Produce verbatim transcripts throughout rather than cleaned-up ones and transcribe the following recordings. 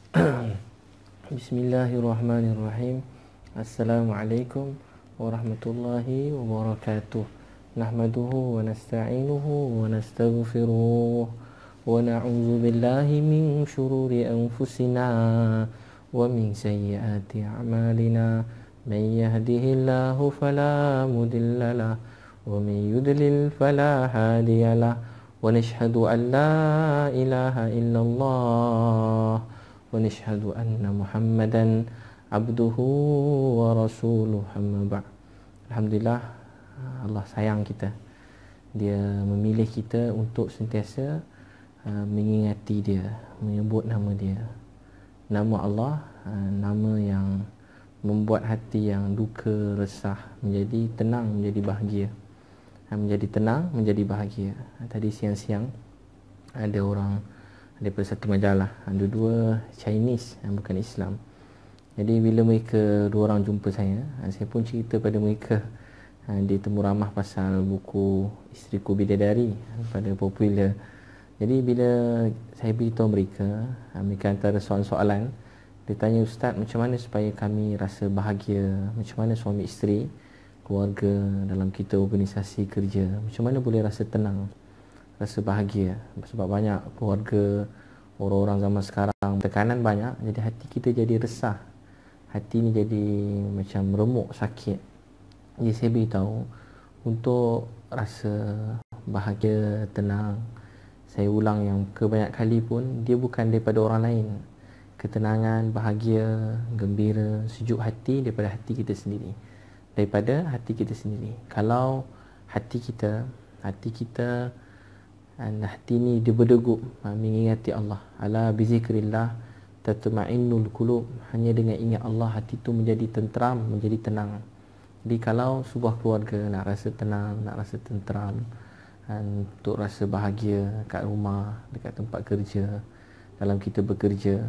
Bismillahirrahmanirrahim. Assalamualaikum warahmatullahi wabarakatuh. Nahmaduhu wa nasta'inuhu wa nastaghfiruh wa na'udzu billahi min syururi anfusina wa min sayyiati a'malina. Man yahdihillahu fala mudhillalah wa man yudlil fala hadiyalah. Wa nashhadu an la ilaha illallah wa nashhadu anna Muhammadan abduhu wa rasuluh, amma ba'd. Alhamdulillah, Allah sayang kita. Dia memilih kita untuk sentiasa uh, mengingati dia, menyebut nama dia. Nama Allah, uh, nama yang membuat hati yang duka, resah menjadi tenang, menjadi bahagia. Uh, menjadi tenang, menjadi bahagia. Uh, tadi siang-siang ada orang daripada satu majalah, dua-dua Chinese, bukan Islam. Jadi bila mereka dua orang jumpa saya, saya pun cerita pada mereka di temu ramah pasal buku Isteriku Bidadari pada popular. Jadi bila saya beritahu mereka, mereka antara soalan-soalan, dia tanya, "Ustaz, macam mana supaya kami rasa bahagia? Macam mana suami isteri, keluarga, dalam kita organisasi kerja, macam mana boleh rasa tenang, rasa bahagia?" Sebab banyak keluarga, orang-orang zaman sekarang tekanan banyak, jadi hati kita jadi resah, hati ni jadi macam remuk, sakit. Jadi saya beritahu, untuk rasa bahagia, tenang, saya ulang yang kebanyak kali pun, dia bukan daripada orang lain. Ketenangan, bahagia, gembira, sejuk hati daripada hati kita sendiri, daripada hati kita sendiri. Kalau hati kita hati kita dan hati ni dia berdegup mengingati Allah, ala bizikrillah tatma'innul qulub, hanya dengan ingat Allah hati tu menjadi tenteram, menjadi tenang. Jadi kalau sebuah keluarga nak rasa tenang, nak rasa tenteram, dan untuk rasa bahagia kat rumah, dekat tempat kerja, dalam kita bekerja,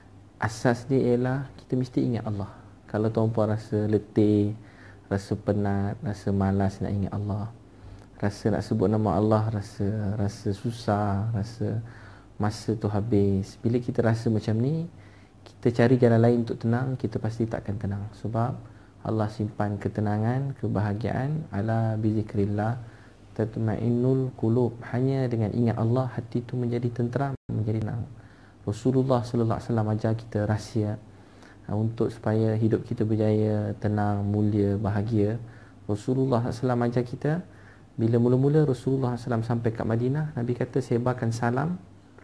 asas dia ialah kita mesti ingat Allah. Kalau tuan-puan rasa letih, rasa penat, rasa malas nak ingat Allah, rasa nak sebut nama Allah, rasa rasa susah, rasa masa tu habis. Bila kita rasa macam ni, kita cari jalan lain untuk tenang, kita pasti takkan tenang. Sebab Allah simpan ketenangan, kebahagiaan, ala bizikrillah tatma'innul qulub. Hanya dengan ingat Allah, hati tu menjadi tenteram, menjadi tenang. Rasulullah sallallahu alaihi wasallam ajar kita rahsia untuk supaya hidup kita berjaya, tenang, mulia, bahagia. Rasulullah sallallahu alaihi wasallam ajar kita, bila mula-mula Rasulullah sallallahu alaihi wasallam sampai kat Madinah, Nabi kata, sebarkan salam,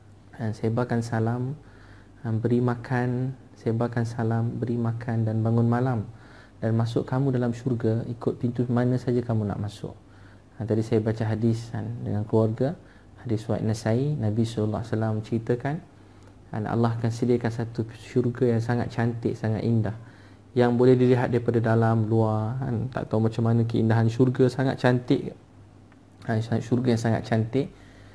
sebarkan salam, beri makan, sebarkan salam, beri makan dan bangun malam, dan masuk kamu dalam syurga ikut pintu mana saja kamu nak masuk. Ha, tadi saya baca hadis kan, dengan keluarga, hadis riwayat Nasai, Nabi sallallahu alaihi wasallam ceritakan, kan, Allah akan sediakan satu syurga yang sangat cantik, sangat indah, yang boleh dilihat daripada dalam, luar, kan. Tak tahu macam mana keindahan syurga, sangat cantik, ha, syurga yang sangat cantik.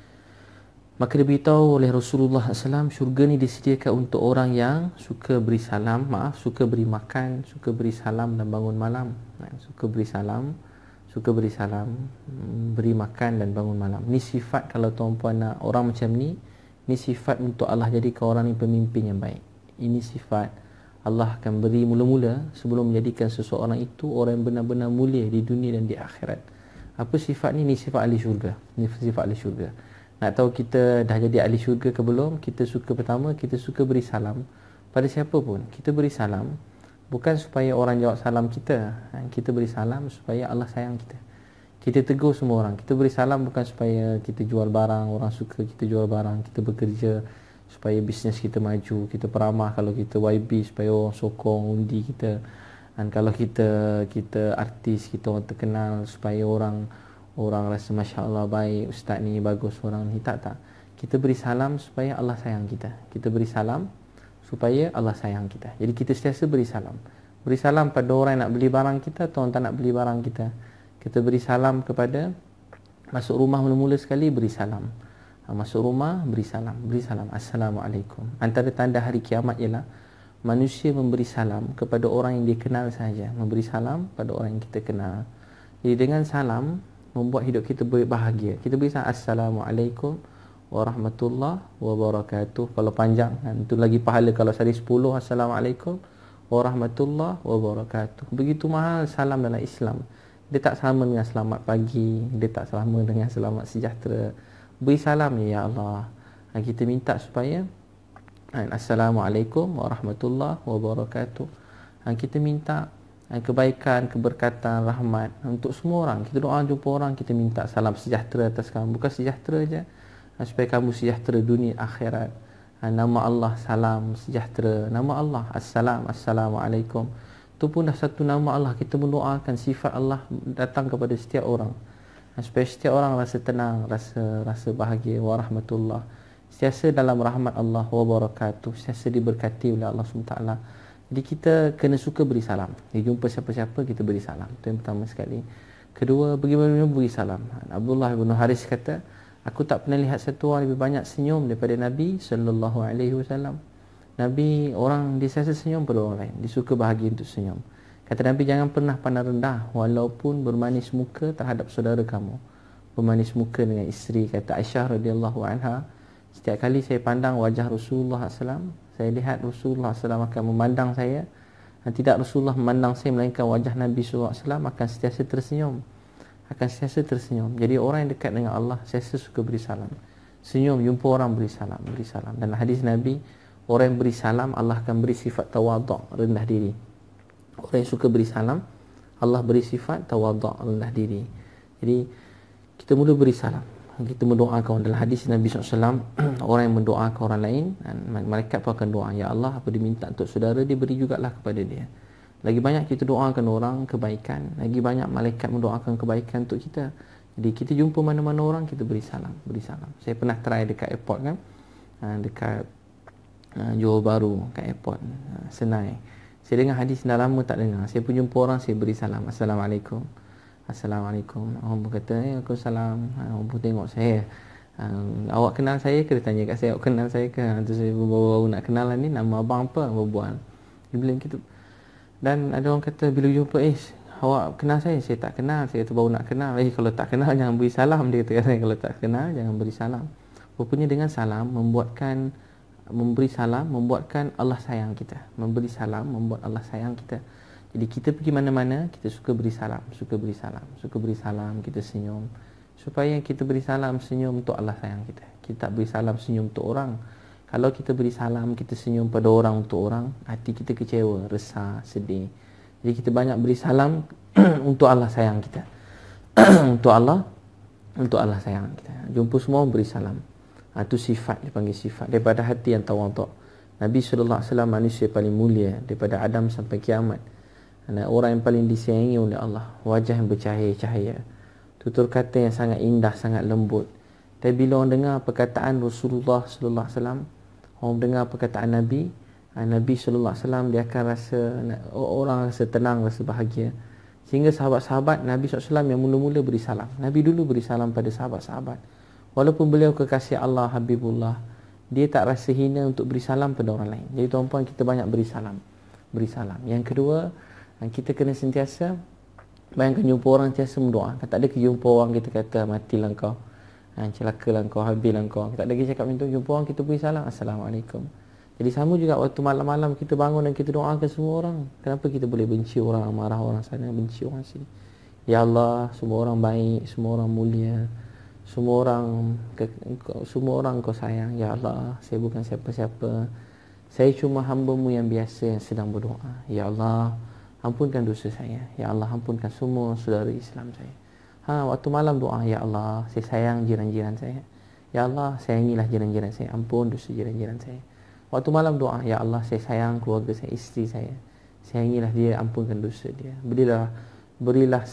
Maka diberitahu oleh Rasulullah sallallahu alaihi wasallam, syurga ni disediakan untuk orang yang suka beri salam, maaf, suka beri makan, suka beri salam dan bangun malam. Suka beri salam, suka beri salam, beri makan dan bangun malam. Ni sifat, kalau tuan-puan nak orang macam ni, ni sifat untuk Allah jadikan orang ni pemimpin yang baik. Ini sifat Allah akan beri mula-mula sebelum menjadikan seseorang itu orang yang benar-benar mulia di dunia dan di akhirat. Apa sifat ni? Ni sifat ahli syurga. Ni sifat ahli syurga. Nak tahu kita dah jadi ahli syurga ke belum? Kita suka, pertama, kita suka beri salam pada siapa pun. Kita beri salam bukan supaya orang jawab salam kita, kita beri salam supaya Allah sayang kita. Kita tegur semua orang. Kita beri salam bukan supaya kita jual barang, orang suka kita jual barang. Kita bekerja supaya bisnes kita maju. Kita peramah kalau kita Y B supaya orang sokong undi kita. Dan kalau kita kita artis, kita orang terkenal supaya orang orang rasa Masya Allah baik, ustaz ni bagus, orang ni. Tak, tak. Kita beri salam supaya Allah sayang kita. Kita beri salam supaya Allah sayang kita. Jadi kita sentiasa beri salam. Beri salam pada orang yang nak beli barang kita atau orang tak nak beli barang kita. Kita beri salam kepada, masuk rumah mula-mula sekali beri salam. Masuk rumah beri salam, beri salam, Assalamualaikum. Antara tanda hari kiamat ialah manusia memberi salam kepada orang yang dia kenal sahaja. Memberi salam pada orang yang kita kenal. Jadi dengan salam membuat hidup kita bahagia. Kita beri salam, Assalamualaikum warahmatullahi wabarakatuh. Kalau panjang kan, itu lagi pahala. Kalau sehari sepuluh, Assalamualaikum warahmatullahi wabarakatuh. Begitu mahal salam dalam Islam. Dia tak sama dengan selamat pagi, dia tak sama dengan selamat sejahtera. Beri salam, ya Allah. Kita minta supaya Assalamualaikum warahmatullahi wabarakatuh. Kita minta kebaikan, keberkatan, rahmat untuk semua orang. Kita doa jumpa orang, kita minta salam sejahtera atas kamu. Bukan sejahtera je, supaya kamu sejahtera dunia akhirat. Nama Allah salam sejahtera, nama Allah assalam, assalamualaikum. Itu pun dah satu nama Allah. Kita mendoakan sifat Allah datang kepada setiap orang, supaya setiap orang rasa tenang, rasa rasa bahagia. Warahmatullah, sentiasa dalam rahmat Allah, wabarakatuh, sentiasa diberkati oleh Allah subhanahu wa taala. Jadi kita kena suka beri salam. Dia jumpa siapa-siapa, kita beri salam. Itu yang pertama sekali. Kedua, bagaimana beri salam. Abdullah bin Haris kata, aku tak pernah lihat satu orang lebih banyak senyum daripada Nabi sallallahu alaihi wasallam. Nabi, orang dia sentiasa senyum pada orang lain. Dia suka bahagia untuk senyum. Kata Nabi, jangan pernah pandang rendah walaupun bermanis muka terhadap saudara kamu. Bermanis muka dengan isteri. Kata Aisyah radhiyallahu anha, setiap kali saya pandang wajah Rasulullah sallallahu alaihi wasallam, saya lihat Rasulullah sallallahu alaihi wasallam akan memandang saya, dan tidak Rasulullah memandang saya melainkan wajah Nabi sallallahu alaihi wasallam akan sentiasa tersenyum. Akan sentiasa tersenyum. Jadi orang yang dekat dengan Allah sentiasa suka beri salam. Senyum, jumpa orang beri salam, beri salam. Dan hadis Nabi, orang yang beri salam Allah akan beri sifat tawaduk, rendah diri. Orang yang suka beri salam Allah beri sifat tawaduk, rendah diri. Jadi kita mula beri salam, kita mendoakan. Dalam hadis Nabi sallallahu alaihi wasallam, orang yang mendoakan orang lain, malaikat pun akan doa, ya Allah, apa diminta untuk saudara dia beri jugalah kepada dia. Lagi banyak kita doakan orang kebaikan, lagi banyak malaikat mendoakan kebaikan untuk kita. Jadi kita jumpa mana-mana orang, kita beri salam, beri salam. Saya pernah try dekat airport kan, dekat Johor Bahru, kat airport Senai. Saya dengar hadis, dah lama tak dengar. Saya pun jumpa orang, saya beri salam, Assalamualaikum. Assalamualaikum. Orang pun kata, eh, Waalaikumsalam. Orang pun tengok saya, uh, awak kenal saya ke? Dia tanya kat saya, awak kenal saya ke? Terus saya baru-baru nak kenalan ni, nama abang apa? Berbual. Dia bilang gitu. Dan ada orang kata, bila jumpa, eh, awak kenal saya? Saya tak kenal. Saya kata, baru nak kenal. Eh, kalau tak kenal, jangan beri salam. Dia kata, kalau tak kenal, jangan beri salam. Rupanya dengan salam, membuatkan, memberi salam, membuatkan Allah sayang kita. Memberi salam, membuat Allah sayang kita. Jadi kita pergi mana-mana, kita suka beri salam, suka beri salam, suka beri salam, kita senyum. Supaya kita beri salam, senyum untuk Allah sayang kita. Kita tak beri salam, senyum untuk orang. Kalau kita beri salam, kita senyum pada orang untuk orang, hati kita kecewa, resah, sedih. Jadi kita banyak beri salam untuk Allah sayang kita. Untuk Allah, untuk Allah sayang kita. Jumpa semua beri salam. Itu sifat, dipanggil sifat. Daripada hati yang tawaduk. Nabi sallallahu alaihi wasallam manusia paling mulia daripada Adam sampai kiamat. Dan orang yang paling disayangi oleh Allah, wajah yang bercahaya-cahaya, tutur kata yang sangat indah, sangat lembut. Tapi bila orang dengar perkataan Rasulullah sallallahu alaihi wasallam, orang dengar perkataan Nabi, Nabi sallallahu alaihi wasallam, dia akan rasa, orang rasa tenang, rasa bahagia. Sehingga sahabat-sahabat Nabi sallallahu alaihi wasallam yang mula-mula beri salam, Nabi dulu beri salam pada sahabat-sahabat. Walaupun beliau kekasih Allah, Habibullah, dia tak rasa hina untuk beri salam pada orang lain. Jadi tuan-puan, kita banyak beri salam, beri salam. Yang kedua, kita kena sentiasa, bayangkan jumpa orang sentiasa mendoa. Tak ada jumpa orang kita kata, matilah kau, celakalah kau, habislah kau. Tak ada kita cakap macam tu. Jumpa orang, kita beri salam, Assalamualaikum. Jadi sama juga waktu malam-malam kita bangun dan kita doakan semua orang. Kenapa kita boleh benci orang, marah orang sana, benci orang sini? Ya Allah, semua orang baik, semua orang mulia, semua orang ke, semua orang kau sayang. Ya Allah, saya bukan siapa-siapa, saya cuma hamba-Mu yang biasa yang sedang berdoa. Ya Allah, ampunkan dosa saya. Ya Allah, ampunkan semua saudara Islam saya. Ha, waktu malam doa, ya Allah, saya sayang jiran-jiran saya. Ya Allah, sayangilah jiran-jiran saya, ampun dosa jiran-jiran saya. Waktu malam doa, ya Allah, saya sayang keluarga saya, isteri saya, sayangilah dia, ampunkan dosa dia. Berilah berilah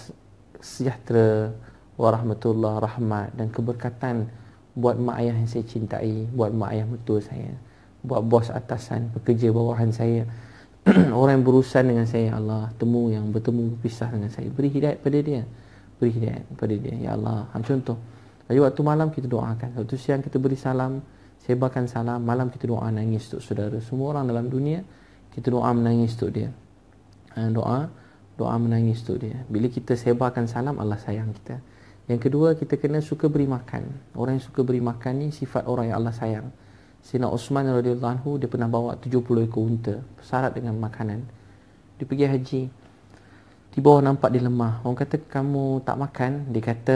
sejahtera, warahmatullah, rahmat dan keberkatan buat mak ayah yang saya cintai, buat mak ayah mertua saya, buat bos atasan, pekerja bawahan saya, orang yang berurusan dengan saya. Ya Allah, temu yang bertemu berpisah dengan saya, beri hidayat pada dia, beri hidayat pada dia. Ya Allah, contoh. Jadi waktu malam kita doakan, waktu siang kita beri salam, sebarkan salam, malam kita doa nangis untuk saudara. Semua orang dalam dunia kita doa menangis untuk dia. Doa, doa menangis untuk dia. Bila kita sebarkan salam, Allah sayang kita. Yang kedua, kita kena suka beri makan. Orang yang suka beri makan ni sifat orang yang Allah sayang. Sayyidina Uthman radhiyallahu anhu, dia pernah bawa tujuh puluh ekor unta syarat dengan makanan. Dia pergi haji, di bawah nampak dia lemah. Orang kata, kamu tak makan? Dia kata,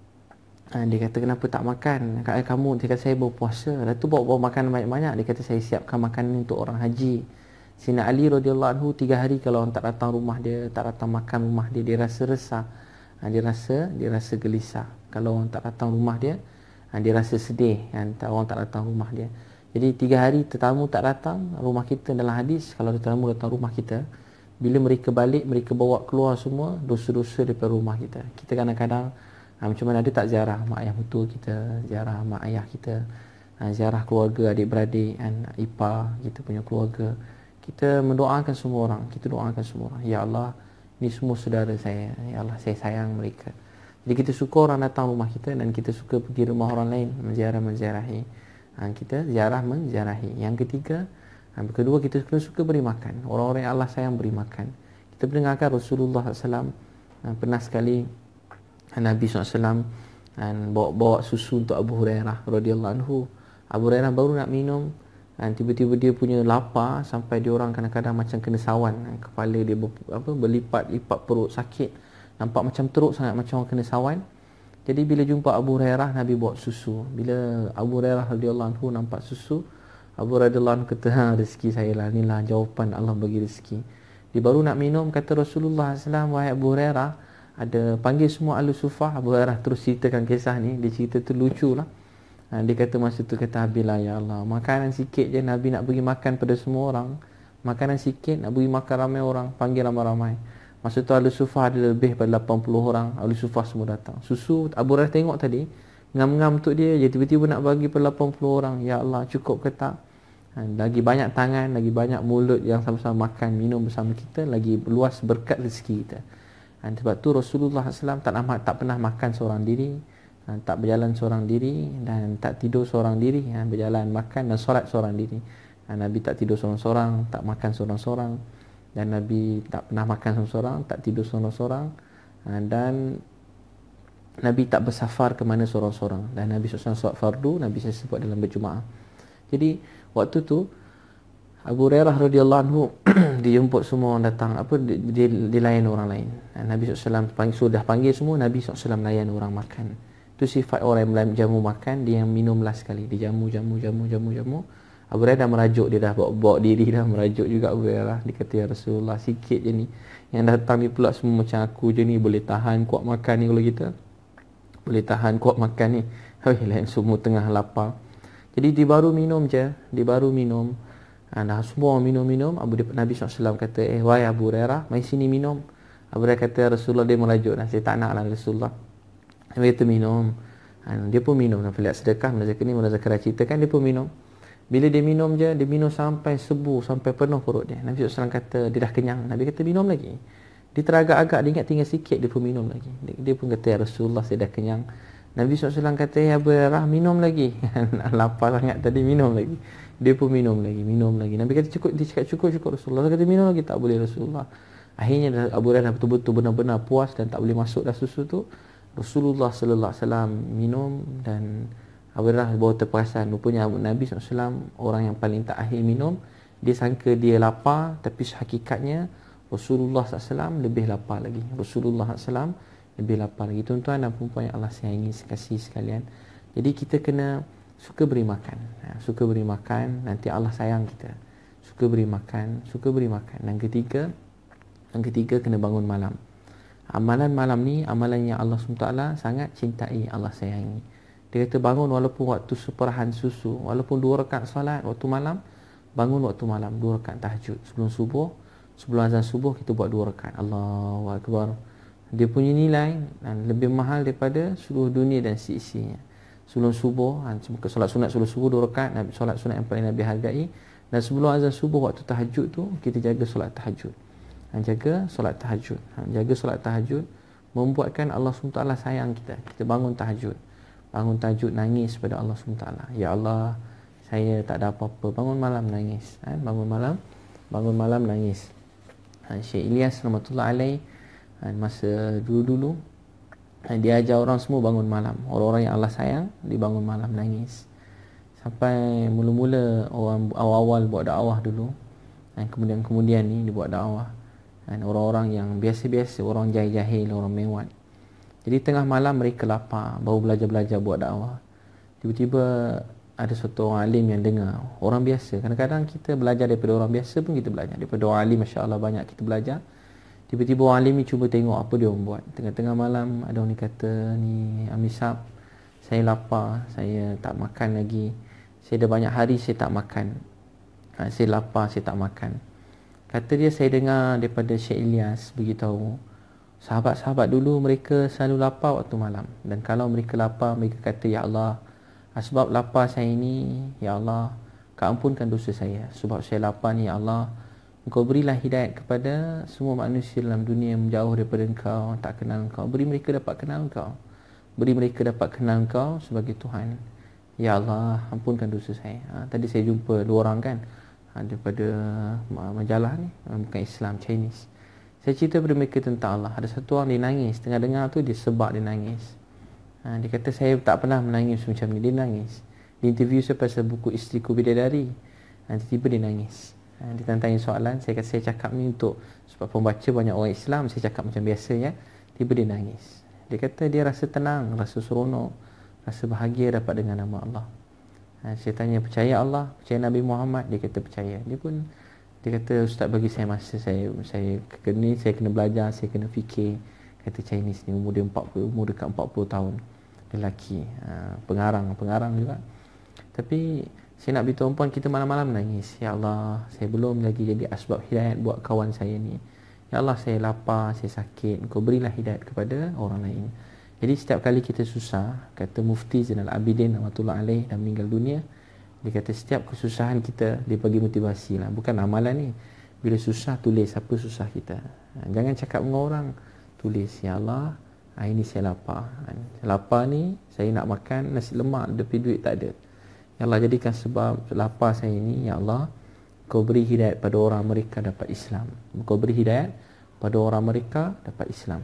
Ha, dia kata, kenapa tak makan? Kata, kamu, dia kata, saya berpuasa. Lepas tu bawa-bawa makanan banyak-banyak. Dia kata, saya siapkan makanan untuk orang haji. Sayyidina Ali radhiyallahu anhu, tiga hari kalau orang tak datang rumah dia, tak datang makan rumah dia, dia rasa resah. Ha, dia rasa dia rasa gelisah. Kalau orang tak datang rumah dia, ha, dia rasa sedih kan, orang tak datang rumah dia. Jadi tiga hari tetamu tak datang rumah kita. Dalam hadis, kalau tetamu datang rumah kita, bila mereka balik, mereka bawa keluar semua dosa-dosa daripada rumah kita. Kita kadang-kadang, Ha, macam mana ada tak ziarah mak ayah betul kita, ziarah mak ayah kita, ha, ziarah keluarga, adik-beradik, kan, ipar kita punya keluarga. Kita mendoakan semua orang, kita doakan semua orang. Ya Allah, ni semua saudara saya. Ya Allah, saya sayang mereka. Jadi kita suka orang datang rumah kita dan kita suka pergi rumah orang lain, menziarah-menziarahi. Ha, kita ziarah menziarahi. Yang ketiga, ha, kedua, kita kena suka beri makan. Orang-orang yang Allah sayang beri makan. Kita mendengarkan Rasulullah sallallahu alaihi wasallam ha, pernah sekali Nabi sallallahu alaihi wasallam dan bawa-bawa susu untuk Abu Hurairah radhiyallahu anhu. Abu Hurairah baru nak minum dan tiba-tiba dia punya lapar sampai dia orang kadang-kadang macam kena sawan, kepala dia ber, apa berlipat-lipat, perut sakit, nampak macam teruk sangat, macam orang kena sawan. Jadi bila jumpa Abu Hurairah, Nabi bawa susu. Bila Abu Hurairah radhiyallahu anhu nampak susu, Abu radhiyallahu anhu kata, ha, rezeki saya lah, inilah jawapan Allah bagi rezeki. Dia baru nak minum, kata Rasulullah sallallahu alaihi wasallam, wahai Abu Hurairah, ada panggil semua ahli sufah. Abu Hurairah terus ceritakan kisah ni. Dia cerita tu lucu lah. Ha, dia kata masa tu, kata, Abilah ya Allah, makanan sikit je Nabi nak bagi makan pada semua orang. Makanan sikit nak bagi makan ramai orang, panggil ramai-ramai. Masa tu ahli sufah ada lebih pada lapan puluh orang. Ahli sufah semua datang. Susu Abu Hurairah tengok tadi, ngam-ngam untuk dia je, tiba-tiba nak bagi pada lapan puluh orang. Ya Allah, cukup ke tak? Ha, lagi banyak tangan, lagi banyak mulut yang sama-sama makan, minum bersama kita, lagi luas berkat rezeki kita. Dan sebab tu Rasulullah sallallahu alaihi wasallam tak, tak pernah makan seorang diri, tak berjalan seorang diri, dan tak tidur seorang diri, berjalan, makan dan solat seorang diri. Nabi tak tidur seorang-seorang, tak makan seorang-seorang, dan Nabi tak pernah makan seorang-seorang, tak tidur seorang-seorang, dan Nabi tak bersafar ke mana seorang-seorang. Dan Nabi sallallahu alaihi wasallam solat fardu, Nabi saya sebut dalam berjemaah. Jadi waktu tu Abu Hurairah radhiyallahu anhu dijemput semua orang datang, apa dia dilayan orang lain. Nabi sallallahu alaihi wasallam panggil, sudah panggil semua, Nabi sallallahu alaihi wasallam layan orang makan. Itu sifat orang yang jamu makan, dia yang minum last sekali. Dia jamu jamu jamu jamu jamu. Abu Hurairah dah merajuk, dia dah bawa, bawa diri dah merajuk juga Abu Hurairah. Dia kata, ya Rasulullah, sikit je ni. Yang datang ni pula semua macam aku je ni, boleh tahan kuat makan ni kalau kita. Boleh tahan kuat makan ni. Hei, lain semua tengah lapar. Jadi dia baru minum je, dia baru minum. Ha, dah semua minum-minum. Abu Nabi sallallahu alaihi wasallam kata, eh wahai Abu Hurairah, mari sini minum. Abu Hurairah kata, Rasulullah, dia merajuk dah, saya tak nak lah Rasulullah. Dia kata minum. Ha, dia pun minum. Nak lihat sedekah, Munazir ni Munazir ceritakan, dia pun minum. Bila dia minum je, dia minum sampai sebu, sampai penuh perut dia. Nabi sallallahu alaihi wasallam kata, dia dah kenyang. Nabi kata, minum lagi. Dia teragak-agak, dia ingat tinggal sikit, dia pun minum lagi. Dia, dia pun kata, ya Rasulullah, saya dah kenyang. Nabi sallallahu alaihi wasallam kata, ya Abu Hurairah, minum lagi. Lapar sangat tadi, minum lagi. Dia pun minum lagi, minum lagi. Nabi kata, cukup, dia cakap cukup, cukup Rasulullah. Dia kata, minum lagi, tak boleh Rasulullah. Akhirnya Abu Hurairah betul-betul benar-benar puas dan tak boleh masuk dah susu tu. Rasulullah sallallahu alaihi wasallam minum dan Abu Hurairah baru terperasan. Rupanya Nabi sallallahu alaihi wasallam orang yang paling tak akhir minum. Dia sangka dia lapar, tapi hakikatnya Rasulullah sallallahu alaihi wasallam lebih lapar lagi. Rasulullah sallallahu alaihi wasallam lebih lapar lagi. Tuan-tuan dan puan-puan yang Allah sayangi sekasih sekalian. Jadi kita kena suka beri makan. Ha, suka beri makan, nanti Allah sayang kita. Suka beri makan, suka beri makan. Dan ketiga, yang ketiga kena bangun malam. Amalan malam ni amalan yang Allah subhanahu wa taala sangat cintai, Allah sayangi. Dia kata bangun walaupun waktu seperahan susu, walaupun dua rakaat solat waktu malam, bangun waktu malam dua rakaat tahajud sebelum subuh. Sebelum azan subuh kita buat dua rakaat. Allahu akbar. Dia punya nilai dan lebih mahal daripada seluruh dunia dan seisinya. Sebelum subuh, solat sunat sebelum subuh dua rakaat, solat sunat yang paling Nabi hargai. Dan sebelum azan subuh waktu tahajud tu, kita jaga solat tahajud. Jaga solat tahajud. Jaga solat tahajud membuatkan Allah subhanahu wa taala sayang kita. Kita bangun tahajud. Bangun tahajud nangis pada Allah subhanahu wa taala. Ya Allah, saya tak ada apa-apa. Bangun malam nangis. Bangun malam, bangun malam nangis. Syekh Ilyas rahmatullah alaih, masa dulu-dulu Dia ajar orang semua bangun malam. Orang-orang yang Allah sayang, dia bangun malam nangis. Sampai mula-mula orang awal-awal buat dakwah dulu, dan kemudian-kemudian ni dia buat dakwah. Dan orang-orang yang biasa-biasa, orang jahil-jahil, orang mewat. Jadi tengah malam mereka lapar, baru belajar-belajar buat dakwah. Tiba-tiba ada satu orang alim yang dengar. Orang biasa, kadang-kadang kita belajar daripada orang biasa pun kita belajar. Daripada orang alim, Masya Allah banyak kita belajar. Tiba-tiba orang alim ni cuba tengok apa dia orang buat. Tengah-tengah malam ada orang ni kata, ni Amisab, saya lapar, saya tak makan lagi. Saya dah banyak hari saya tak makan. Ha, saya lapar, saya tak makan. Kata dia, saya dengar daripada Syekh Ilyas beritahu, sahabat-sahabat dulu mereka selalu lapar waktu malam. Dan kalau mereka lapar, mereka kata, Ya Allah, sebab lapar saya ini, Ya Allah, Kau ampunkan dosa saya. Sebab saya lapar ni, Ya Allah, Engkau berilah hidayat kepada semua manusia dalam dunia yang menjauh daripada Engkau, tak kenal Engkau. Beri mereka dapat kenal Engkau. Beri mereka dapat kenal Engkau sebagai Tuhan. Ya Allah, ampunkan dosa saya. Ha, tadi saya jumpa dua orang kan, ha, daripada majalah ni, bukan Islam, Chinese. Saya cerita kepada mereka tentang Allah. Ada satu orang dia nangis. Tengah dengar tu dia sebab dia nangis. Ha, dia kata saya tak pernah menangis macam ni. Dia nangis. Dia interview saya pasal buku Isteriku Bidadari. Ha, tiba-tiba dia nangis. Ha, dia tanya soalan. Saya kata saya cakap ni untuk, sebab pembaca banyak orang Islam, saya cakap macam biasa ya. Tiba dia nangis. Dia kata dia rasa tenang, rasa seronok, rasa bahagia dapat dengan nama Allah. Ha, saya tanya, percaya Allah, percaya Nabi Muhammad? Dia kata percaya. Dia pun, dia kata, Ustaz bagi saya masa, saya saya kena, saya kena belajar, saya kena fikir. Kata Chinese ni, umur dia empat puluh, umur dekat empat puluh tahun. Lelaki, ha, pengarang, pengarang juga. Tapi saya nak beritahu puan, kita malam-malam menangis. Ya Allah, saya belum lagi jadi asbab hidayat buat kawan saya ni. Ya Allah, saya lapar, saya sakit. Engkau berilah hidayat kepada orang lain. Jadi setiap kali kita susah, kata Mufti Zainal Abidin rahmatullah alaih dah meninggal dunia, dia kata setiap kesusahan kita, dia bagi motivasi lah. Bukan amalan ni. Bila susah, tulis apa susah kita. Jangan cakap dengan orang. Tulis, Ya Allah, hari ni saya lapar. Lapar ni, saya nak makan nasi lemak, tapi duit tak ada. Ya Allah, jadikan sebab lapar saya ni, Ya Allah, Kau beri hidayat pada orang mereka dapat Islam. Kau beri hidayat pada orang mereka dapat Islam.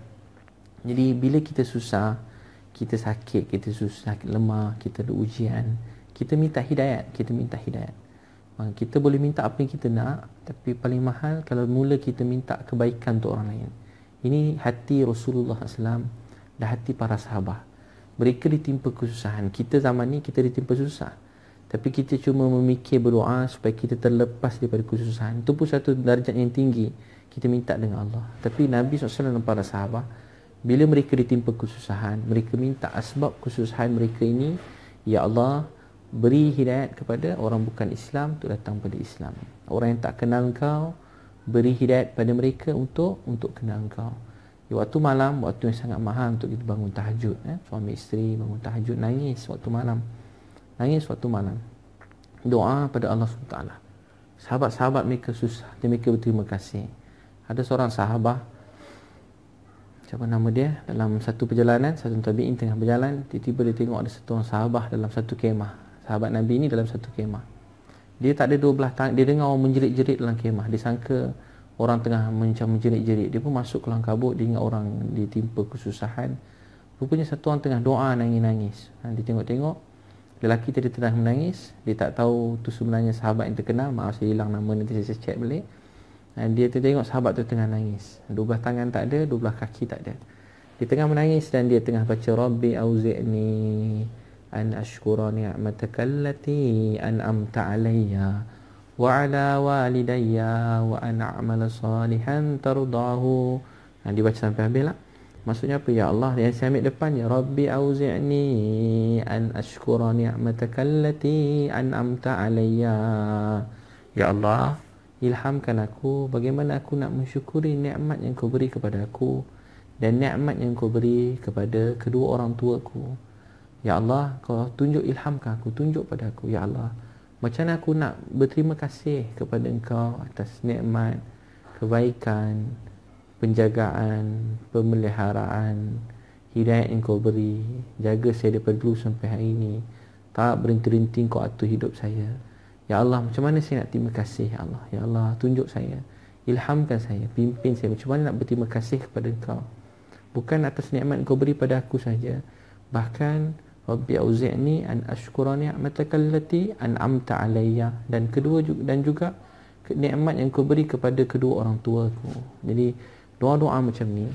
Jadi bila kita susah, kita sakit, kita susah, lemah, kita ada ujian, kita minta hidayat, kita minta hidayat. Kita boleh minta apa yang kita nak, tapi paling mahal kalau mula kita minta kebaikan untuk orang lain. Ini hati Rasulullah sallallahu alaihi wasallam dan hati para sahabat. Mereka ditimpa kesusahan. Kita zaman ni kita ditimpa susah, tapi kita cuma memikir berdoa supaya kita terlepas daripada kesusahan. Itu pun satu darjat yang tinggi, kita minta dengan Allah. Tapi Nabi sallallahu alaihi wasallam dan para sahabat, bila mereka ditimpa kesusahan, mereka minta asbab kesusahan mereka ini, Ya Allah, beri hidayat kepada orang bukan Islam untuk datang pada Islam. Orang yang tak kenal Engkau, beri hidayat pada mereka untuk untuk kenal Engkau. Di waktu malam, waktu yang sangat mahal untuk kita bangun tahajud. Eh? Suami isteri bangun tahajud, nangis waktu malam. Nangis waktu malam. Doa pada Allah subhanahu wa taala. Sahabat-sahabat mereka susah, dan mereka berterima kasih. Ada seorang sahabat, siapa nama dia, dalam satu perjalanan, satu tabi'in tengah berjalan, tiba-tiba dia tengok ada satu orang sahabat dalam satu kemah. Sahabat Nabi ni dalam satu kemah. Dia tak ada dua belah tangan, dia dengar orang menjerit-jerit dalam kemah. Dia sangka orang tengah macam menjerit-jerit. Dia pun masuk ke dalam kabut, dia ingat orang ditimpa kesusahan. Rupanya satu orang tengah doa nangis-nangis. Ha, dia tengok-tengok, lelaki tadi tengah menangis. Dia tak tahu tu sebenarnya sahabat yang terkenal. Maaf saya hilang nama, nanti saya check balik. Ha, dia tengok sahabat tu tengah nangis. Dua belah tangan tak ada, dua belah kaki tak ada. Dia tengah menangis dan dia tengah baca, Rabbi auzi'ni an ashkura ni'mataka allati an'amta alayya wa ala walidayya wa an a'mala salihan tardahu. Ha, dia baca sampai habis lah. Maksudnya apa? Ya Allah, yang saya ambil depan ya Rabbi auzi'ni an ashkura ni'mataka allati an'amta alayya. Ya Allah, ilhamkan aku bagaimana aku nak mensyukuri nikmat yang Kau beri kepada aku dan nikmat yang Kau beri kepada kedua orang tuaku. Ya Allah, Kau tunjuk, ilhamkan aku, tunjuk pada aku. Ya Allah, macam mana aku nak berterima kasih kepada Engkau atas nikmat, kebaikan, penjagaan, pemeliharaan, hidayat yang Kau beri. Jaga saya daripada dulu sampai hari ini. Tak berhenti-henti Kau atur hidup saya. Ya Allah, macam mana saya nak terima kasih, Ya Allah. Ya Allah, tunjuk saya, ilhamkan saya, pimpin saya. Macam mana nak berterima kasih kepada Engkau. Bukan atas nikmat kau beri pada aku saja, bahkan Rabbi auzi'ni an ashkura ni'mataka allati an'amta alayya, dan kedua juga, dan juga nikmat yang kau beri kepada kedua orang tuaku. Jadi doa-doa macam ni,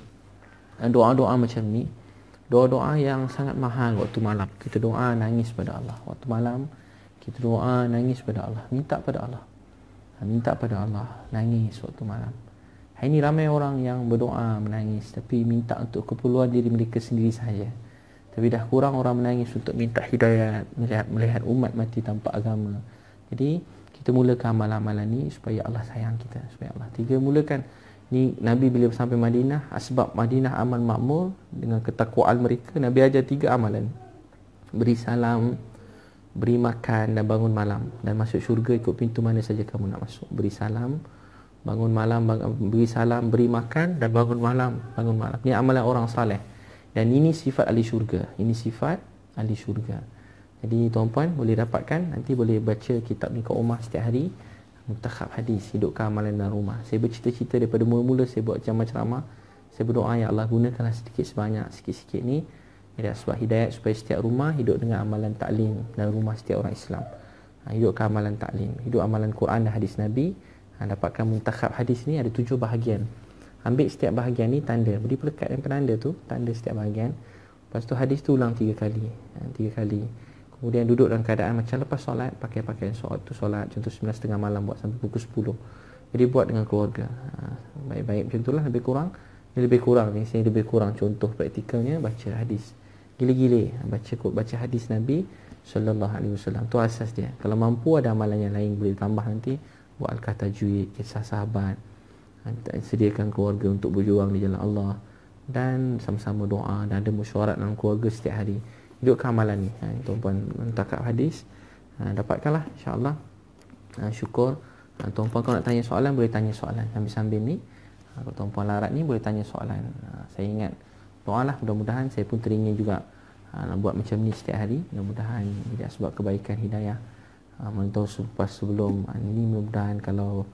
doa-doa macam ni, doa-doa yang sangat mahal waktu malam. Kita doa nangis pada Allah waktu malam, kita doa nangis pada Allah, minta pada Allah, minta pada Allah, nangis waktu malam. Hari ini ramai orang yang berdoa menangis tapi minta untuk keperluan diri mereka sendiri sahaja. Tapi dah kurang orang menangis untuk minta hidayat, melihat, melihat umat mati tanpa agama. Jadi kita mulakan amalan-amalan ni supaya Allah sayang kita, supaya Allah. Tiga, mulakan ni. Nabi bila sampai Madinah, sebab Madinah aman makmur dengan ketakwaan mereka, Nabi ajar tiga amalan: beri salam, beri makan dan bangun malam. Dan masuk syurga ikut pintu mana saja kamu nak masuk. Beri salam, bangun malam, bang, beri salam, beri makan dan bangun malam, bangun malam. Ni amalan orang saleh. Dan ini sifat ahli syurga. Ini sifat ahli syurga. Jadi tuan-puan boleh dapatkan, nanti boleh baca kitab ni kat rumah setiap hari. Muntakhab hadis, hidupkan amalan dalam rumah. Saya bercita-cita daripada mula-mula saya buat ceramah-ceramah, saya berdoa, ya Allah, gunakanlah sedikit sebanyak, sikit-sikit ni ya, sebab hidayat, supaya setiap rumah hidup dengan amalan taklim dalam rumah setiap orang Islam. Ha, hidupkan amalan taklim, hidup amalan Quran dan hadis Nabi. Ha, dapatkan muntakhab hadis ni ada tujuh bahagian. Ambil setiap bahagian ni tanda, beri pelekat yang penanda tu, tanda setiap bahagian. Lepas tu hadis tu ulang tiga kali, ha, tiga kali. Kemudian duduk dalam keadaan macam lepas solat, pakai pakaian solat tu solat, contoh sembilan tiga puluh malam buat sampai pukul sepuluh. Jadi buat dengan keluarga. Ha, baik-baik macam itulah, lebih kurang. Ini lebih kurang ni, saya lebih kurang contoh praktikalnya baca hadis. Gila-gila baca baca hadis Nabi sallallahu alaihi wasallam. Tu asas dia. Kalau mampu ada amalan yang lain boleh tambah nanti, buat al-kata tajwid, kisah sahabat, sediakan keluarga untuk berjuang di jalan Allah, dan sama-sama doa, dan ada mesyuarat dalam keluarga setiap hari. Hidupkan amalan ni. Ha, tuan-puan mentakab hadis, ha, dapatkanlah insya-Allah. Ha, syukur. Ha, tuan-puan kalau nak tanya soalan boleh tanya soalan sambil-sambil ni. Ha, kalau tuan-puan larat ni boleh tanya soalan. Ha, saya ingat doalah, mudah-mudahan saya pun teringin juga ha, nak buat macam ni setiap hari. Mudah-mudahan jadi sebab kebaikan hidayah. Ha, Mentau selepas sebelum ha, ini, mudah-mudahan kalau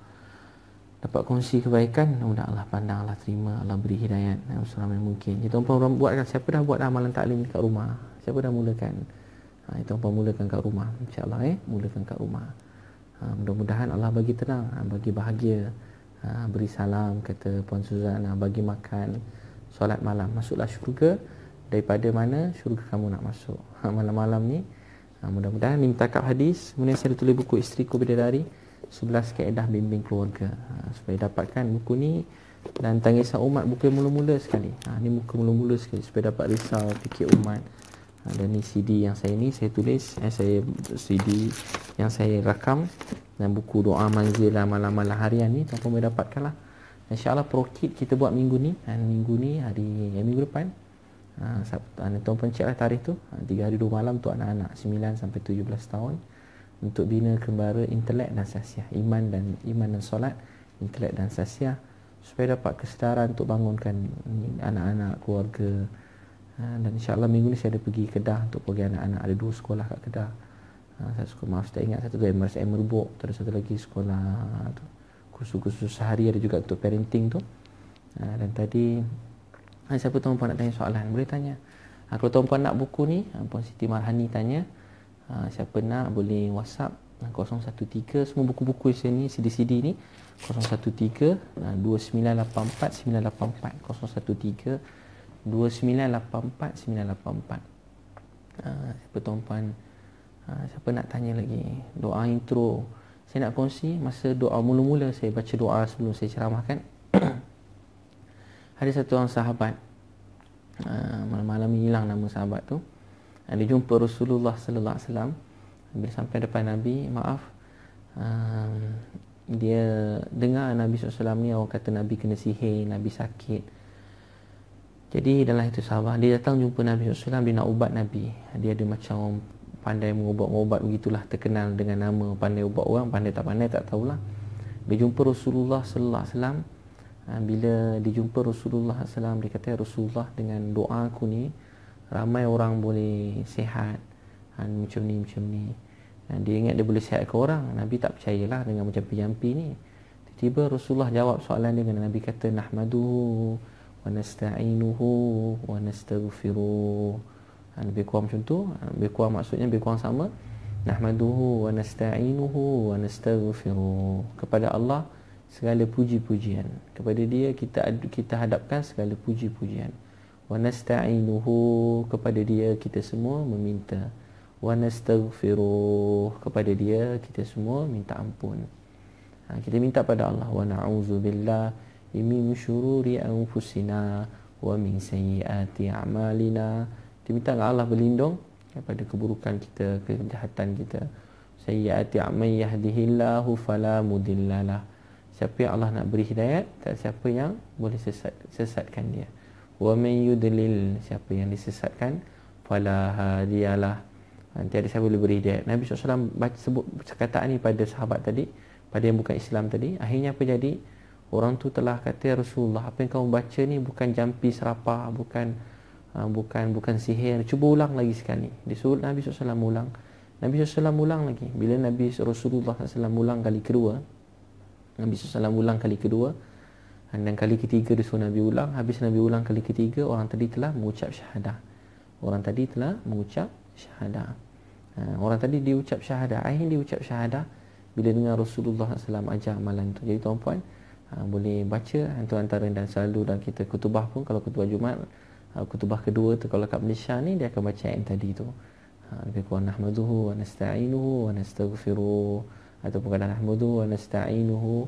dapat kongsi kebaikan, mudah Allah pandang, Allah terima, Allah beri hidayat yang seramai mungkin. Jadi tuan-puan buatkan, siapa dah buat amalan taklim dekat rumah, siapa dah mulakan, ha, tuan-puan mulakan kat rumah, insya-Allah eh mulakan kat rumah. Ha, mudah-mudahan Allah bagi tenang, ha, bagi bahagia, ha, beri salam kata Puan Suzana, bagi makan, solat malam, masuklah syurga. Daripada mana syurga kamu nak masuk, ha, malam-malam ni. Ha, mudah-mudahan ni takab hadis. Kemudian saya tulis buku Isteriku Bidadari, sebelas kaedah bimbing keluarga, ha, supaya dapatkan buku ni. Dan Tangisan Umat, buku yang mula-mula sekali. Ha, ni buku mula-mula sekali supaya dapat risau fikir umat. Ha, dan ni C D yang saya ni saya tulis, eh, saya C D yang saya rakam, dan buku doa manzil malam-malam harian ni tuan-puan boleh dapatkan lah. InsyaAllah Pro Kit kita buat minggu ni, dan minggu ni hari eh, minggu depan, ha, tuan-puan cek lah tarikh tu, ha, tiga hari dua malam untuk anak-anak sembilan sampai tujuh belas tahun, untuk bina kembara intelek dan sasiah, iman dan iman dan solat, intelek dan sasiah, supaya dapat kesedaran untuk bangunkan anak-anak, keluarga. Ha, dan insyaAllah minggu ni saya ada pergi Kedah untuk pergi anak-anak, ada dua sekolah kat Kedah. Ha, satu sekolah, maaf tak ingat, satu tu M R S M Merbuk, ada satu lagi sekolah tu, kursus-kursus sehari ada juga untuk parenting tu. Ha, dan tadi ha, siapa tuan-puan nak tanya soalan boleh tanya. Ha, kalau tuan-puan nak buku ni, ha, Puan Siti Marhani tanya. Ha, siapa nak boleh WhatsApp kosong satu tiga, semua buku-buku sini, C D-C D ni kosong satu tiga dua sembilan lapan empat sembilan lapan empat, kosong satu tiga dua sembilan lapan empat sembilan lapan empat. Ha, siapa tuan-puan, ha, siapa nak tanya lagi doa intro. Saya nak kongsi masa doa mula-mula saya baca doa sebelum saya ceramahkan. Ada satu orang sahabat, uh, malam-malam hilang nama sahabat tu. Uh, dia jumpa Rasulullah sallallahu alaihi wasallam. Bila sampai depan Nabi, maaf, uh, dia dengar Nabi sallallahu alaihi wasallam ni orang kata Nabi kena sihir, Nabi sakit. Jadi dalam itu sahabat, dia datang jumpa Nabi sallallahu alaihi wasallam, dia nak ubat Nabi. Dia ada macam pandai mengubat-ubat begitulah, terkenal dengan nama pandai ubat orang, pandai tak pandai tak tahulah. Dia jumpa Rasulullah sallallahu alaihi wasallam. Bila dia jumpa Rasulullah sallallahu alaihi wasallam, dia kata, Rasulullah, dengan doa aku ni ramai orang boleh sihat, ha, macam ni macam ni. Dan dia ingat dia boleh sihatkan orang. Nabi tak percayalah dengan macam penjampi ni. Tiba-tiba Rasulullah jawab soalan dia dengan Nabi kata, nahmaduhu wa nasta'inuhu wa nastaghfiruh. Ha, lebih kurang macam tu. Ha, lebih kurang maksudnya lebih kurang sama. Nahmaduhu wa nasta'inuhu wa nastaghfiruh. Kepada Allah segala puji-pujian. Kepada Dia kita kita hadapkan segala puji-pujian. Wa nasta'inuhu, kepada Dia kita semua meminta. Wa nastaghfiruh, kepada Dia kita semua minta ampun. Ha, kita minta pada Allah. Wa na'udzubillah min syururi anfusina wa min sayyiati a'malina. Kita minta Allah berlindung daripada keburukan kita, kejahatan kita. Sayyiati a'man yahdihillahu fala mudillalah. Siapa yang Allah nak beri hidayat, tak siapa yang boleh sesat, sesatkan dia. Wa man yudlil, siapa yang disesatkan, fala hadiyalah. Nanti ada siapa boleh beri hidayat. Nabi sallallahu alaihi wasallam baca sebut perkataan ni pada sahabat tadi, pada yang bukan Islam tadi. Akhirnya apa jadi? Orang tu telah kata, ya Rasulullah, apa yang kamu baca ni bukan jampi serapah, bukan uh, bukan bukan sihir. Cuba ulang lagi sekali. Disuruh Nabi sallallahu alaihi wasallam ulang. Nabi sallallahu alaihi wasallam ulang lagi. Bila Nabi Rasulullah sallallahu alaihi wasallam ulang kali kedua, Nabi sallallahu alaihi wasallam ulang kali kedua, dan kali ketiga disuruh Nabi ulang. Habis Nabi ulang kali ketiga, orang tadi telah mengucap syahadah. Orang tadi telah mengucap syahadah. Ha, orang tadi dia ucap syahadah. Akhirnya dia ucap syahadah bila dengar Rasulullah sallallahu alaihi wasallam ajar amalan tu. Jadi tuan-puan, Ha, boleh baca itu antara dan selalu dan kita kutubah pun, kalau kutubah Jumaat, ha, kutubah kedua tu kalau kat Malaysia ni dia akan baca ayat tadi tu. Ha, lebih kurang nahmaduhu wa nasta'inuhu wa nastaghfiruh, ataupun kadang nahmaduhu wa nasta'inuhu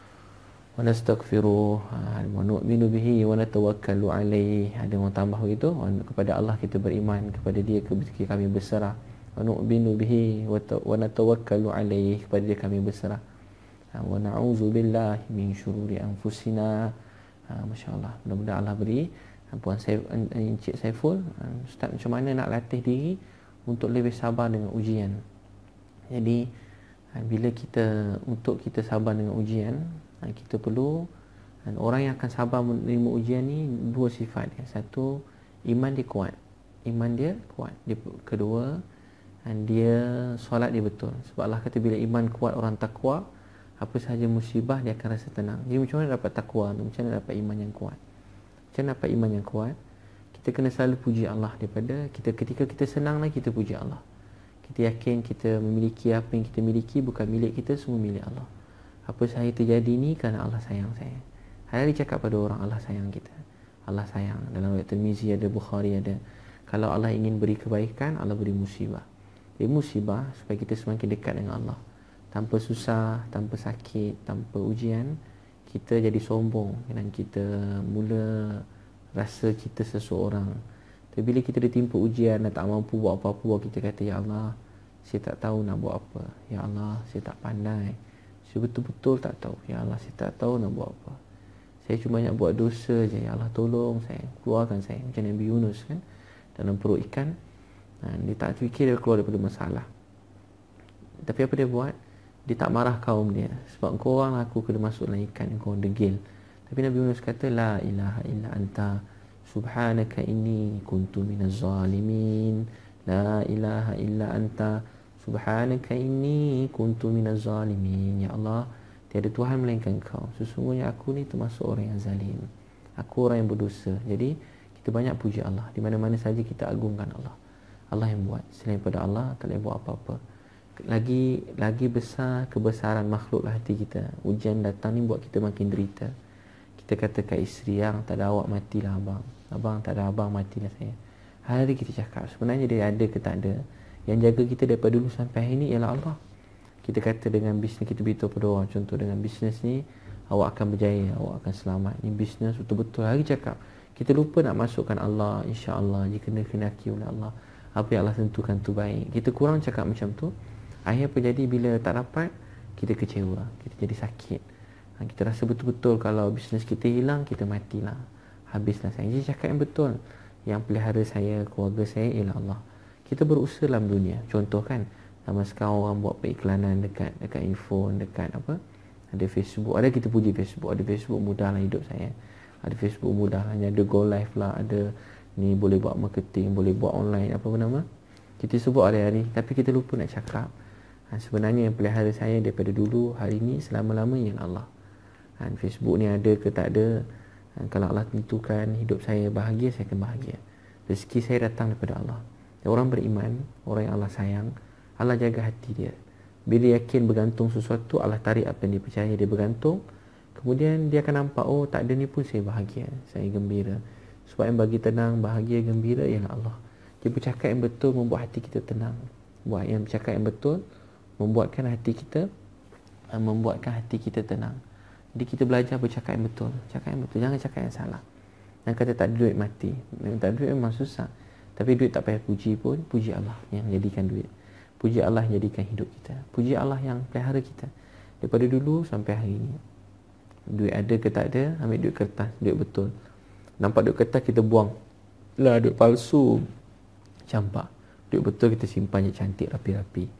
wa nastaghfiruh, ha, wa nu'minu bihi wa natawakkalu alaihi. Ada orang tambah begitu, kepada Allah kita beriman, kepada Dia kami berserah. Wa nu'minu bihi wa natawakkalu alaihi, kepada Dia kami berserah. Wa na'udzubillahi min syururi anfusina. Ha, masya-Allah. Mudah-mudahan Allah beri Puan Saif, Encik Saiful, Ustaz macam mana nak latih diri untuk lebih sabar dengan ujian. Jadi bila kita untuk kita sabar dengan ujian, kita perlu, dan orang yang akan sabar menerima ujian ni dua sifat dia. Satu, iman dia kuat. Iman dia kuat. Dia, kedua, dan dia solat dia betul. Sebab Allah kata bila iman kuat orang takwa, apa sahaja musibah dia akan rasa tenang. Jadi macam mana dapat takwa tu? Macam mana dapat iman yang kuat? Macam mana dapat iman yang kuat? Kita kena selalu puji Allah. Daripada kita, ketika kita senang lah, kita puji Allah. Kita yakin kita memiliki apa yang kita miliki bukan milik kita, semua milik Allah. Apa sahaja terjadi ni kerana Allah sayang saya. Hari-hari cakap pada orang, Allah sayang kita. Allah sayang. Dalam riwayat Tirmizi ada, Bukhari ada. Kalau Allah ingin beri kebaikan, Allah beri musibah. Jadi musibah supaya kita semakin dekat dengan Allah. Tanpa susah, tanpa sakit, tanpa ujian, kita jadi sombong dan kita mula rasa kita seseorang. Tapi bila kita ditimpa ujian dan tak mampu buat apa-apa, baru kita kata, ya Allah, saya tak tahu nak buat apa. Ya Allah, saya tak pandai. Saya betul-betul tak tahu. Ya Allah, saya tak tahu nak buat apa. Saya cuma nak buat dosa je. Ya Allah, tolong saya, keluarkan saya. Macam Nabi Yunus kan, dalam perut ikan, dan dia tak fikir dia keluar daripada masalah. Tapi apa dia buat? Dia tak marah kaum dia, sebab kau orang aku kena masuk dalam ikan, kau degil. Tapi Nabi Yunus kata, la ilaha illa anta subhanaka inni kuntu minaz zalimin. La ilaha illa anta subhanaka inni kuntu minaz zalimin. Ya Allah, tiada Tuhan melainkan kau, sesungguhnya aku ni termasuk orang yang zalim, aku orang yang berdosa. Jadi kita banyak puji Allah. Di mana-mana saja kita agungkan Allah. Allah yang buat. Selain daripada Allah tak boleh buat apa-apa. Lagi lagi besar kebesaran makhluk hati kita. Ujian datang ni buat kita makin derita. Kita kata kat isteri, yang tak ada awak matilah abang. Abang tak ada abang, matilah saya. Hari kita cakap, sebenarnya dia ada ke tak ada. Yang jaga kita daripada dulu sampai hari ni ialah Allah. Kita kata dengan bisnes, kita beritahu pada orang, contoh dengan bisnes ni, awak akan berjaya, awak akan selamat. Ni bisnes betul-betul. Hari cakap, kita lupa nak masukkan Allah, insya-Allah, jika kena kenaki oleh Allah. Apa yang Allah tentukan tu baik. Kita kurang cakap macam tu. Akhirnya apa jadi, bila tak dapat, kita kecewa, kita jadi sakit. Ha, kita rasa betul-betul kalau bisnes kita hilang, kita matilah, habislah saya. Jadi cakap yang betul. Yang pelihara saya, keluarga saya ialah Allah. Kita berusaha dalam dunia. Contoh kan, sama sekarang orang buat periklanan dekat dekat info, dekat apa, ada Facebook. Ada kita puji Facebook. Ada Facebook mudahlah hidup saya. Ada Facebook mudah, hanya ada go live lah, ada ni boleh buat marketing, boleh buat online, apa nama. Kita sebut hari-hari, tapi kita lupa nak cakap. Ha, sebenarnya yang pelihara saya daripada dulu, hari ni, selama-lama ialah Allah. Ha, Facebook ni ada ke tak ada, ha, Kalau Allah tentukan hidup saya bahagia, saya akan bahagia. Rezeki saya datang daripada Allah. Dan orang beriman, orang yang Allah sayang, Allah jaga hati dia. Bila dia yakin bergantung sesuatu, Allah tarik apa yang dia percaya, dia bergantung. Kemudian dia akan nampak, oh tak ada ni pun saya bahagia, saya gembira. Sebab yang bagi tenang, bahagia, gembira ialah Allah. Dia bercakap yang betul membuat hati kita tenang. Buat yang bercakap yang betul membuatkan hati kita membuatkan hati kita tenang. Jadi kita belajar bercakap yang betul. Cakap yang betul, jangan cakap yang salah. Dan kata tak ada duit mati. Memang tak ada duit memang susah. Tapi duit tak payah puji pun, puji Allah yang jadikan duit. Puji Allah yang jadikan hidup kita. Puji Allah yang pelihara kita. Daripada dulu sampai hari ini. Duit ada ke tak ada, ambil duit kertas, duit betul. Nampak duit kertas kita buang. Lah duit palsu. Campak. Duit betul kita simpan je cantik, rapi-rapi.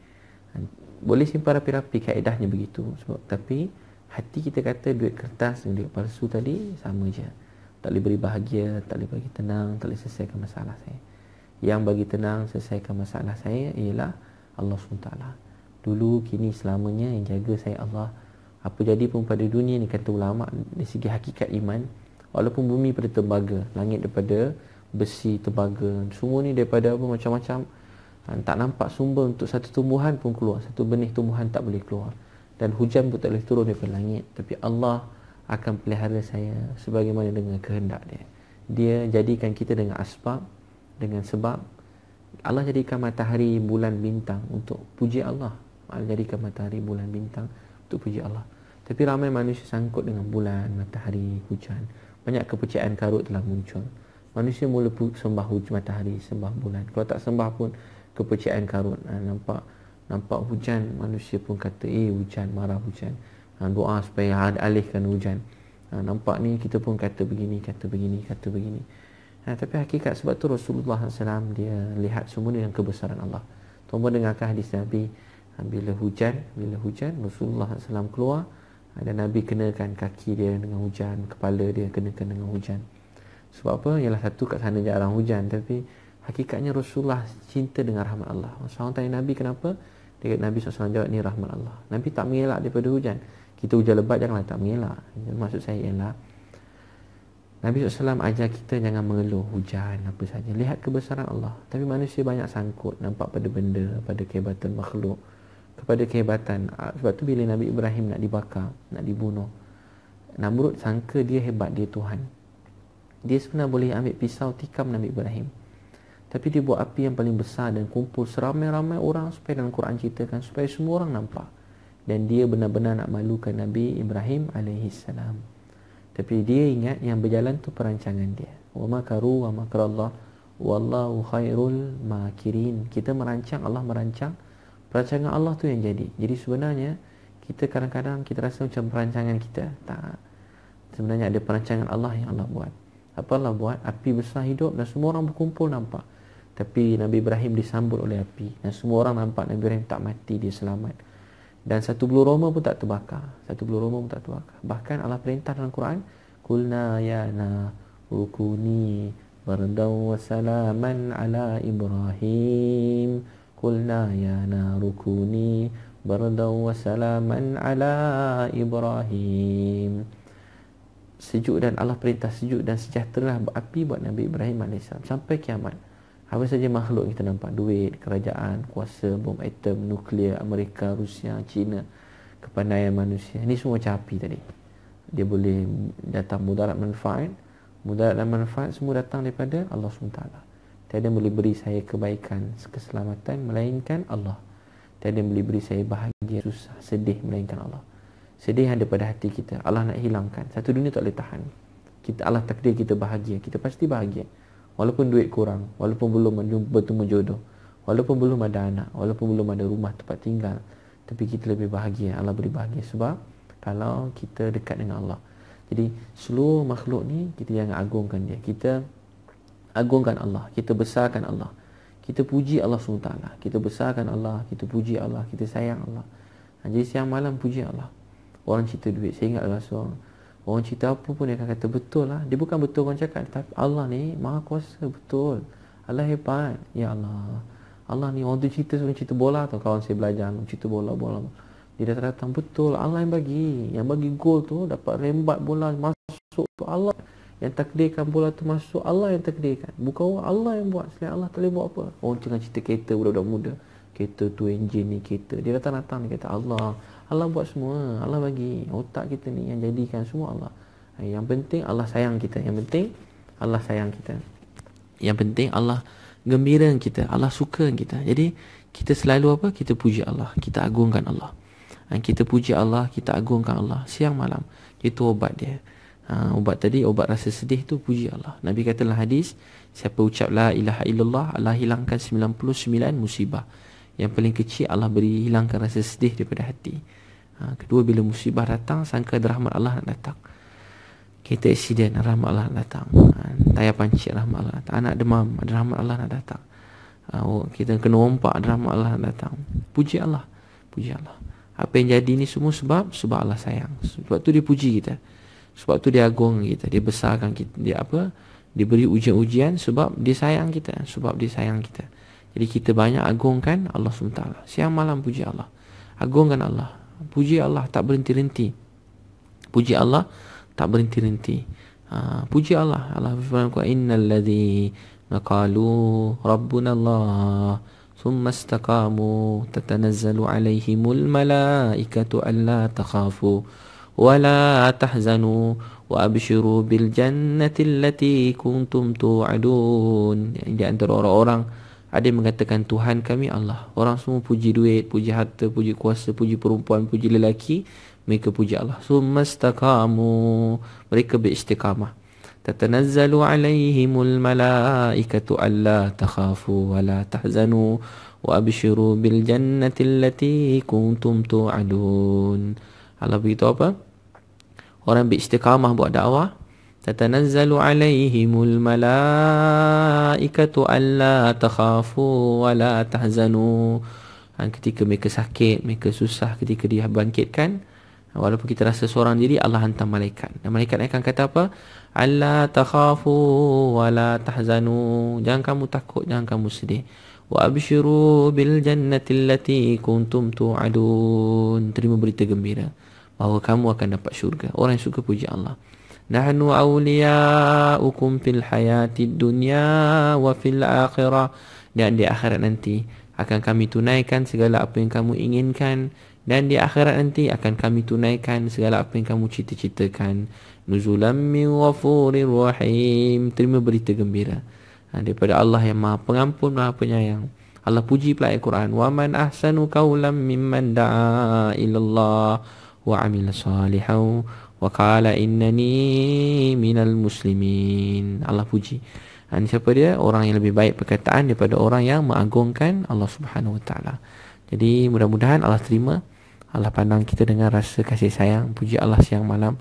Boleh simpan rapi-rapi, kaedahnya begitu. Sebab tapi hati kita kata duit kertas dan duit palsu tadi sama je. Tak boleh beri bahagia, tak boleh bagi tenang, tak boleh selesaikan masalah saya. Yang bagi tenang, selesaikan masalah saya ialah Allah subhanahu wa taala. Dulu, kini, selamanya yang jaga saya Allah. Apa jadi pun pada dunia ni, kata ulama, dari segi hakikat iman, walaupun bumi pada tembaga, langit daripada besi, tembaga, semua ni daripada apa macam-macam, tak nampak sumber untuk satu tumbuhan pun keluar, satu benih tumbuhan tak boleh keluar, dan hujan pun tak boleh turun daripada langit. Tapi Allah akan pelihara saya sebagaimana dengan kehendak dia. Dia jadikan kita dengan asbab, dengan sebab. Allah jadikan matahari, bulan, bintang untuk puji Allah. Allah jadikan matahari, bulan, bintang untuk puji Allah. Tapi ramai manusia sangkut dengan bulan, matahari, hujan. Banyak kepercayaan karut telah muncul. Manusia mula sembah hujan, matahari, sembah bulan. Kalau tak sembah pun kepercayaan karut. Ha, nampak nampak hujan, manusia pun kata, eh hujan, marah hujan. Ha, doa supaya alihkan hujan. Ha, nampak ni kita pun kata begini, kata begini, kata begini. Ha, tapi hakikat sebab tu Rasulullah sallallahu alaihi wasallam dia lihat semua dengan kebesaran Allah. Tuan-tuan dengarkan hadis Nabi, ha, bila hujan, bila hujan Rasulullah sallallahu alaihi wasallam keluar, ha, dan Nabi kenakan kaki dia dengan hujan, kepala dia kenakan dengan hujan. Sebab apa? Ialah satu kat sana jarang hujan, tapi hakikatnya Rasulullah cinta dengan rahmat Allah. Orang tanya Nabi kenapa? Dia kata, Nabi sallallahu alaihi wasallam jawab, ni rahmat Allah. Nabi tak mengelak daripada hujan. Kita hujan lebat janganlah tak mengelak. Maksud saya ialah Nabi sallallahu alaihi wasallam ajar kita jangan mengeluh hujan apa saja. Lihat kebesaran Allah. Tapi manusia banyak sangkut nampak pada benda, pada kehebatan makhluk, kepada kehebatan. Sebab tu bila Nabi Ibrahim nak dibakar, nak dibunuh, Namrud sangka dia hebat, dia Tuhan. Dia sebenarnya boleh ambil pisau tikam Nabi Ibrahim. Tapi dia buat api yang paling besar dan kumpul seramai-ramai orang supaya dalam Quran ceritakan supaya semua orang nampak. Dan dia benar-benar nak malukan Nabi Ibrahim alaihi salam. Tapi dia ingat yang berjalan tu perancangan dia. Wa makaru wa makrallah wallahu khairul makirin. Kita merancang, Allah merancang. Perancangan Allah tu yang jadi. Jadi sebenarnya kita kadang-kadang kita rasa macam perancangan kita. Tak. Sebenarnya ada perancangan Allah yang Allah buat. Apa Allah buat? Api besar hidup dan semua orang berkumpul nampak. Tapi Nabi Ibrahim disambut oleh api dan semua orang nampak Nabi Ibrahim tak mati, dia selamat. Dan satu bulu roma pun tak terbakar. Satu bulu roma pun tak terbakar. Bahkan Allah perintah dalam Quran, Qulna ya na rukuni bardaw wa salaman ala Ibrahim. Qulna ya na rukuni bardaw wa salaman ala Ibrahim. Sejuk dan Allah perintah sejuk dan sejahtera api buat Nabi Ibrahim alaihissalam sampai kiamat. Apa saja makhluk kita nampak, duit, kerajaan, kuasa, bom atom, nuklear, Amerika, Rusia, China, kepandaian manusia, ini semua macam api tadi. Dia boleh datang mudarat manfaat. Mudarat dan manfaat semua datang daripada Allah subhanahu wa taala. Tiada yang boleh beri saya kebaikan, keselamatan melainkan Allah. Tiada yang boleh beri saya bahagia, susah, sedih melainkan Allah. Sedih ada pada hati kita, Allah nak hilangkan. Satu dunia tak boleh tahan. Kita, Allah takdir kita bahagia, kita pasti bahagia. Walaupun duit kurang, walaupun belum bertemu jodoh, walaupun belum ada anak, walaupun belum ada rumah tempat tinggal, tapi kita lebih bahagia. Allah beri bahagia sebab kalau kita dekat dengan Allah. Jadi seluruh makhluk ni kita jangan agungkan dia. Kita agungkan Allah, kita besarkan Allah. Kita puji Allah subhanahu wa taala. Kita besarkan Allah, kita puji Allah, kita sayang Allah. Jadi siang malam puji Allah. Orang cerita duit, saya ingat lah seorang, orang cerita apa pun dia akan kata betul lah. Dia bukan betul orang cakap, tapi Allah ni maha kuasa, betul. Allah hebat. Ya Allah. Allah ni, orang tu cerita sebenarnya cerita bola tau. Kawan saya belajar cerita bola, bola. Dia datang-datang, betul. Allah yang bagi. Yang bagi gol tu, dapat rembat bola masuk tu Allah. Yang takdirkan bola tu masuk, Allah yang takdirkan. Bukan Allah yang buat. Selain Allah tak boleh buat apa. Orang tengah cerita kereta budak-budak muda. Kereta tu enjin ni kereta. Dia datang-datang dia kata Allah. Allah buat semua. Allah bagi. Otak kita ni yang jadikan semua Allah. Yang penting Allah sayang kita. Yang penting Allah sayang kita. Yang penting Allah gembira kita. Allah suka kita. Jadi kita selalu apa? Kita puji Allah. Kita agungkan Allah. Dan kita puji Allah, kita agungkan Allah siang malam. Itu obat dia. Ha, ubat tadi, obat rasa sedih tu puji Allah. Nabi kata dalam hadis, siapa ucap la ilaha illallah, Allah hilangkan sembilan puluh sembilan musibah. Yang paling kecil Allah beri hilangkan rasa sedih daripada hati. Ha, kedua, bila musibah datang, sangka ada rahmat Allah nak datang. Kita aksiden, rahmat Allah nak datang. Ha, tayar pancit, rahmat Allah nak datang. Anak demam, ada rahmat Allah nak datang. Ha, oh, kita kena rompak, ada rahmat Allah nak datang. Puji Allah. Puji Allah. Apa yang jadi ni semua sebab sebab Allah sayang. Sebab tu dia puji kita. Sebab tu dia agung kita, dia besarkan kita, dia apa? Dia beri ujian-ujian sebab dia sayang kita, sebab dia sayang kita. Jadi kita banyak agungkan Allah subhanahu wa taala. Siang malam puji Allah. Agungkan Allah. Puji Allah tak berhenti-henti. Puji Allah tak berhenti-henti. Ha, puji Allah. Allah firman, innal ladzi qalu rabbuna Allah ثم استقاموا تتنزل عليهم الملائكة ألا تخافوا ولا تحزنوا وأبشروا بالجنة التي كنتم توعدون. Di antara orang-orang ada yang mengatakan Tuhan kami Allah. Orang semua puji duit, puji harta, puji kuasa, puji perempuan, puji lelaki. Mereka puji Allah. ثم استقاموا, mereka beristiqamah. تتنزل عليهم الملائكة ألا تخافوا ولا تحزنوا وأبشروا بالجنة التي كنتم توعدون. Allah beritahu apa? Orang beristiqamah buat dakwah. تتنزل عليهم الملائكة ألا تخافوا ولا تحزنوا. Ketika mereka sakit, mereka susah, ketika dia bangkitkan, walaupun kita rasa seorang diri, Allah hantar malaikat. Dan malaikat akan kata apa? Alla takhafu wa la tahzanu. Jangan kamu takut, jangan kamu sedih. Wa abshiru bil jannati allati kuntum tu'adun. Terima berita gembira bahawa kamu akan dapat syurga. Orang yang suka puji Allah. Nahnu awliya'ukum fil hayatid dunya wa fil akhirah. Dan di akhirat nanti akan kami tunaikan segala apa yang kamu inginkan. Dan di akhirat nanti akan kami tunaikan segala apa yang kamu cita-citakan. Nuzulam min ghafurir rahim. Terima berita gembira ha, daripada Allah yang Maha Pengampun, Maha Penyayang. Allah puji pula ayat Quran, wa man ahsanu qawlan mimman da'a ilallah wa amila salihan wa qala innani minal muslimin. Allah puji. Ha, siapa dia? Orang yang lebih baik perkataan daripada orang yang mengagungkan Allah Subhanahu wa taala. Jadi mudah-mudahan Allah terima. Allah pandang kita dengan rasa kasih sayang. Puji Allah siang malam.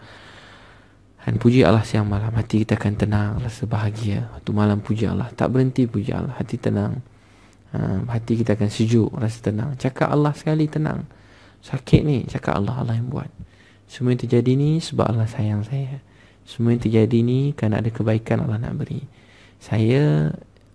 Dan puji Allah siang malam, hati kita akan tenang, rasa bahagia. Waktu malam puji Allah, tak berhenti puji Allah, hati tenang. ha, Hati kita akan sejuk, rasa tenang. Cakap Allah sekali tenang. Sakit ni, cakap Allah, Allah yang buat. Semua yang terjadi ni sebab Allah sayang saya. Semua yang terjadi ni kerana ada kebaikan Allah nak beri. Saya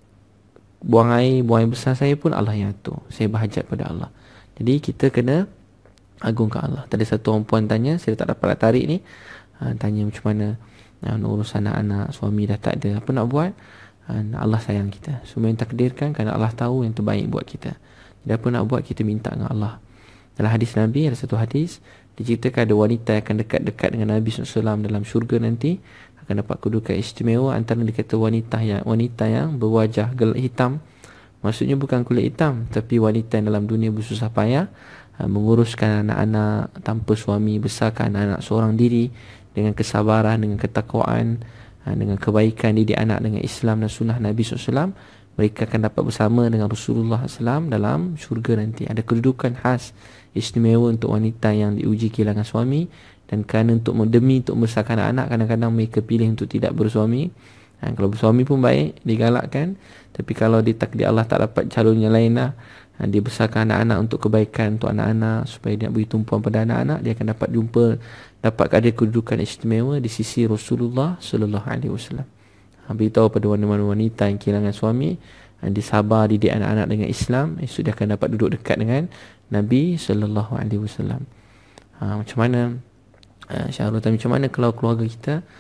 buang air, buang air besar saya pun Allah yang atur. Saya berhajat pada Allah. Jadi kita kena agungkan Allah. Tadi satu orang puan tanya, saya tak dapat tarik ni. Ha, tanya macam mana ha, urus anak-anak, suami dah tak ada, apa nak buat? Ha, Allah sayang kita. Semua yang takdirkan kerana Allah tahu yang terbaik buat kita. Jadi apa nak buat, kita minta dengan Allah. Dalam hadis Nabi, ada satu hadis diceritakan ada wanita yang akan dekat-dekat dengan Nabi sallallahu alaihi wasallam dalam syurga nanti, akan dapat kedudukan istimewa. Antara dikata wanita yang wanita yang berwajah gelap hitam. Maksudnya bukan kulit hitam, tapi wanita yang dalam dunia bersusah payah ha, menguruskan anak-anak tanpa suami, besarkan anak-anak seorang diri dengan kesabaran, dengan ketakwaan, dengan kebaikan didik anak dengan Islam dan sunnah Nabi sallallahu alaihi wasallam. Mereka akan dapat bersama dengan Rasulullah sallallahu alaihi wasallam dalam syurga nanti. Ada kedudukan khas istimewa untuk wanita yang diuji kehilangan suami. Dan kerana untuk demi untuk membesarkan anak, kadang-kadang mereka pilih untuk tidak bersuami. ha, Kalau bersuami pun baik, digalakkan. Tapi kalau di takdir Allah tak dapat calon yang lain lah, ha, dia besarkan anak-anak untuk kebaikan untuk anak-anak, supaya dia beri tumpuan pada anak-anak, dia akan dapat jumpa, dapat ada kedudukan istimewa di sisi Rasulullah sallallahu alaihi wasallam. Beritahu pada wanita-wanita yang kehilangan suami, dia sabar didik anak-anak dengan Islam, esok dia akan dapat duduk dekat dengan Nabi sallallahu alaihi wasallam. Ha, macam mana ha, Syahrul tanya, macam mana kalau keluarga kita ha,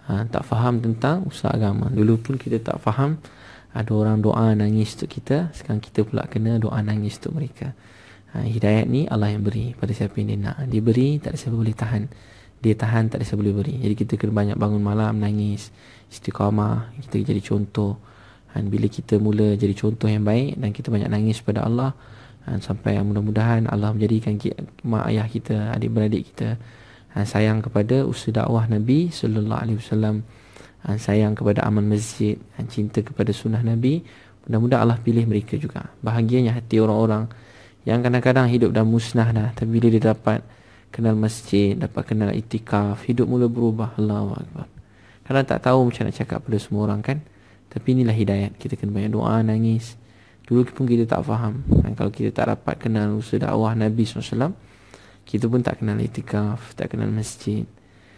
ha, tak faham tentang usaha agama. Dulu pun kita tak faham, ada orang doa nangis untuk kita, sekarang kita pula kena doa nangis untuk mereka. Ha, hidayat ni Allah yang beri pada siapa yang dia nak. Dia beri, tak ada siapa boleh tahan. Dia tahan, tak ada siapa boleh beri. Jadi kita kena banyak bangun malam nangis, istiqamah, kita jadi contoh. Dan bila kita mula jadi contoh yang baik dan kita banyak nangis pada Allah, dan sampai mudah-mudahan Allah menjadikan mak ayah kita, adik-beradik kita dan sayang kepada usaha dakwah Nabi sallallahu alaihi wasallam, dan sayang kepada amal masjid, dan cinta kepada sunnah Nabi. Mudah-mudahan Allah pilih mereka juga. Bahagianya hati orang-orang yang kadang-kadang hidup dah musnah dah, tapi bila dia dapat kenal masjid, dapat kenal itikaf, hidup mula berubah. Allahu Akbar. Kadang tak tahu macam nak cakap pada semua orang kan. Tapi inilah hidayat. Kita kena banyak doa, nangis. Dulu pun kita tak faham. Dan kalau kita tak dapat kenal usaha dakwah Nabi sallallahu alaihi wasallam, kita pun tak kenal itikaf, tak kenal masjid.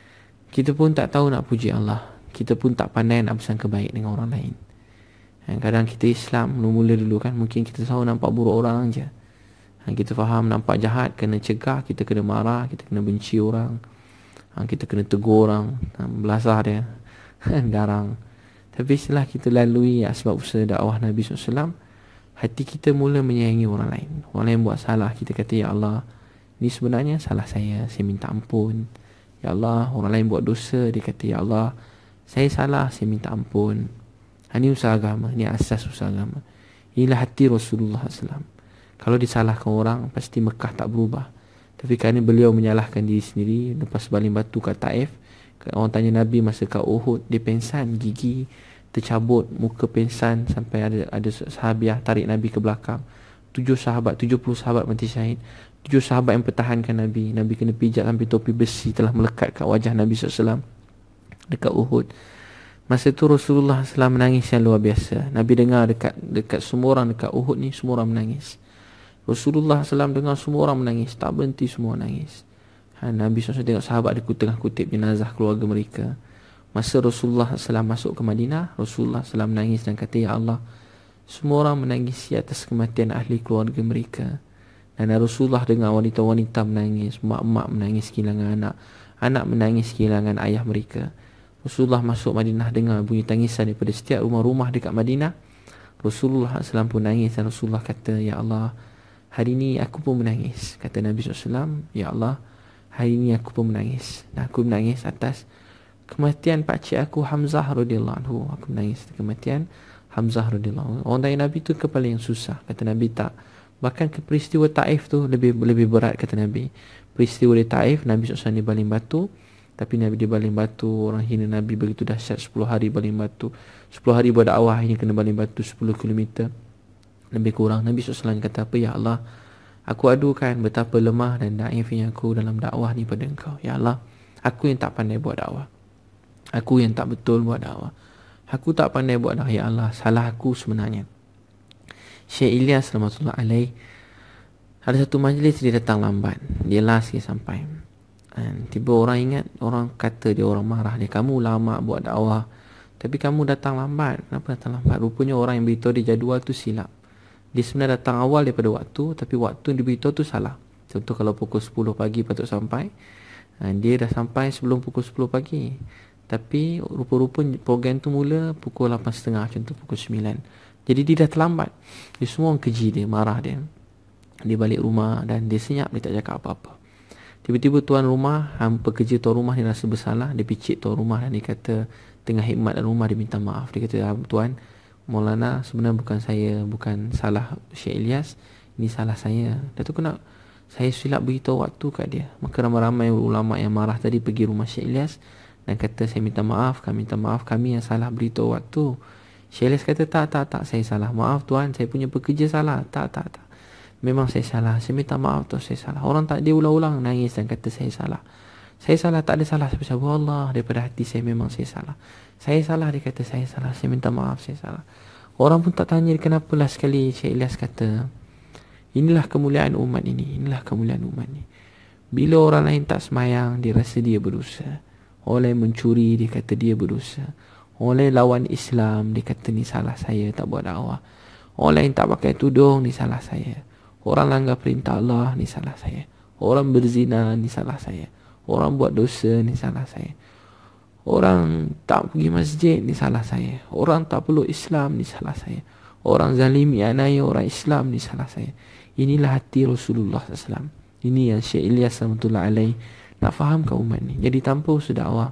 Kita pun tak tahu nak puji Allah. Kita pun tak pandai nak bersangka baik dengan orang lain. Dan kadang kita Islam mula-mula dulu kan, mungkin kita tahu nampak buruk orang je. Dan kita faham nampak jahat, kena cegah, kita kena marah, kita kena benci orang. Dan kita kena tegur orang, belasah dia, garang. Tapi setelah kita lalui asbab usaha dakwah Nabi sallallahu alaihi wasallam, hati kita mula menyayangi orang lain. Orang lain buat salah, kita kata, ya Allah, ini sebenarnya salah saya, saya minta ampun. Ya Allah, orang lain buat dosa, dia kata, ya Allah, saya salah, saya minta ampun. Ini usaha agama, ini asas usaha agama. Inilah hati Rasulullah sallallahu alaihi wasallam. Kalau disalahkan orang, pasti Mekah tak berubah. Tapi kerana beliau menyalahkan diri sendiri, lepas baling batu kat Taif, orang tanya Nabi masa kat Uhud, dia pensan, gigi tercabut, muka pensan, sampai ada ada sahabiah tarik Nabi ke belakang. Tujuh sahabat, tujuh puluh sahabat mati syahid. Tujuh sahabat yang pertahankan Nabi. Nabi kena pijak sampai topi besi telah melekat kat wajah Nabi sallallahu alaihi wasallam dekat Uhud. Masa tu Rasulullah sallallahu alaihi wasallam menangis yang luar biasa. Nabi dengar dekat dekat semua orang dekat Uhud ni, semua orang menangis. Rasulullah sallallahu alaihi wasallam dengar semua orang menangis, tak berhenti semua menangis. Ha, Nabi sallallahu alaihi wasallam tengok sahabat dia tengah kutip jenazah keluarga mereka. Masa Rasulullah sallallahu alaihi wasallam masuk ke Madinah, Rasulullah sallallahu alaihi wasallam menangis dan kata, ya Allah, semua orang menangis atas kematian ahli keluarga mereka. Dan Rasulullah dengar wanita-wanita menangis, mak-mak menangis kehilangan anak, anak menangis kehilangan ayah mereka. Rasulullah masuk Madinah, dengar bunyi tangisan daripada setiap rumah-rumah dekat Madinah. Rasulullah sallallahu alaihi wasallam pun nangis dan Rasulullah kata, ya Allah, hari ini aku pun menangis. Kata Nabi sallallahu alaihi wasallam, ya Allah, hari ini aku pun menangis. Dan aku menangis atas kematian pakcik aku Hamzah radhiyallahu anhu. Aku menangis atas kematian Hamzah radhiyallahu anhu. Orang tanya Nabi tu kepala yang susah. Kata Nabi, tak. Bahkan ke peristiwa Taif tu lebih lebih berat, kata Nabi. Peristiwa di Taif, Nabi sallallahu alaihi wasallam dibaling batu. Tapi Nabi dibaling batu, orang hina Nabi begitu dahsyat. Sepuluh hari baling batu, sepuluh hari berdakwah, hanya kena baling batu sepuluh kilometer lebih kurang. Nabi sallallahu alaihi wasallam kata apa? Ya Allah, aku adukan betapa lemah dan daifnya aku dalam dakwah ni pada engkau. Ya Allah, aku yang tak pandai buat dakwah, aku yang tak betul buat dakwah, aku tak pandai buat dakwah. Ya Allah, salah aku sebenarnya. Syekh Ilyas rahmatullah alaih, ada satu majlis dia datang lambat, dia last dia sampai. Dan tiba orang ingat, orang kata dia, orang marah dia, kamu lama buat dakwah tapi kamu datang lambat. Kenapa datang lambat? Rupanya orang yang beritahu dia jadual tu silap. Dia sebenarnya datang awal daripada waktu, tapi waktu yang diberitahu tu salah. Contoh kalau pukul sepuluh pagi patut sampai, dia dah sampai sebelum pukul sepuluh pagi. Tapi rupa-rupa program tu mula pukul lapan tiga puluh, contoh pukul sembilan. Jadi dia dah terlambat. Dia semua orang keji dia, marah dia. Dia balik rumah dan dia senyap, dia tak cakap apa-apa. Tiba-tiba tuan rumah, hampa kerja tuan rumah, dia rasa bersalah. Dia picit tuan rumah dan dia kata, tengah khidmat dalam rumah, dia minta maaf. Dia kata, tuan Maulana, sebenarnya bukan saya, bukan salah Syekh Ilyas, ini salah saya. Dia tu kena, saya silap beritahu waktu kat dia. Maka ramai-ramai ulama yang marah tadi pergi rumah Syekh Ilyas dan kata, saya minta maaf, kami minta maaf, kami yang salah beritahu waktu. Syekh Ilyas kata, tak, tak, tak, saya salah. Maaf tuan, saya punya pekerja salah. Tak, tak, tak. Memang saya salah. Saya minta maaf tuan, saya salah. Orang tak, dia ulang-ulang nangis dan kata, saya salah. Saya salah, tak ada salah. Saya Allah, daripada hati saya memang saya salah. Saya salah, dia kata, saya salah. Saya minta maaf, saya salah. Orang pun tak tanya kenapa lah sekali. Syekh Ilyas kata, inilah kemuliaan umat ini. Inilah kemuliaan umat ini. Bila orang lain tak semayang, dia rasa dia berdosa. Orang lain mencuri, dia kata dia berdosa. Orang lain lawan Islam, dia kata ni salah saya, tak buat dakwah. Orang lain tak pakai tudung, ni salah saya. Orang langgar perintah Allah, ni salah saya. Orang berzina, ni salah saya. Orang buat dosa, ni salah saya. Orang tak pergi masjid, ni salah saya. Orang tak peluk Islam, ni salah saya. Orang zalimi anaya orang Islam, ni salah saya. Inilah hati Rasulullah sallallahu alaihi wasallam. Ini yang Syekh Ilyas rahmatullahi alaih nak fahamkan umat ni. Jadi tanpa usaha dakwah,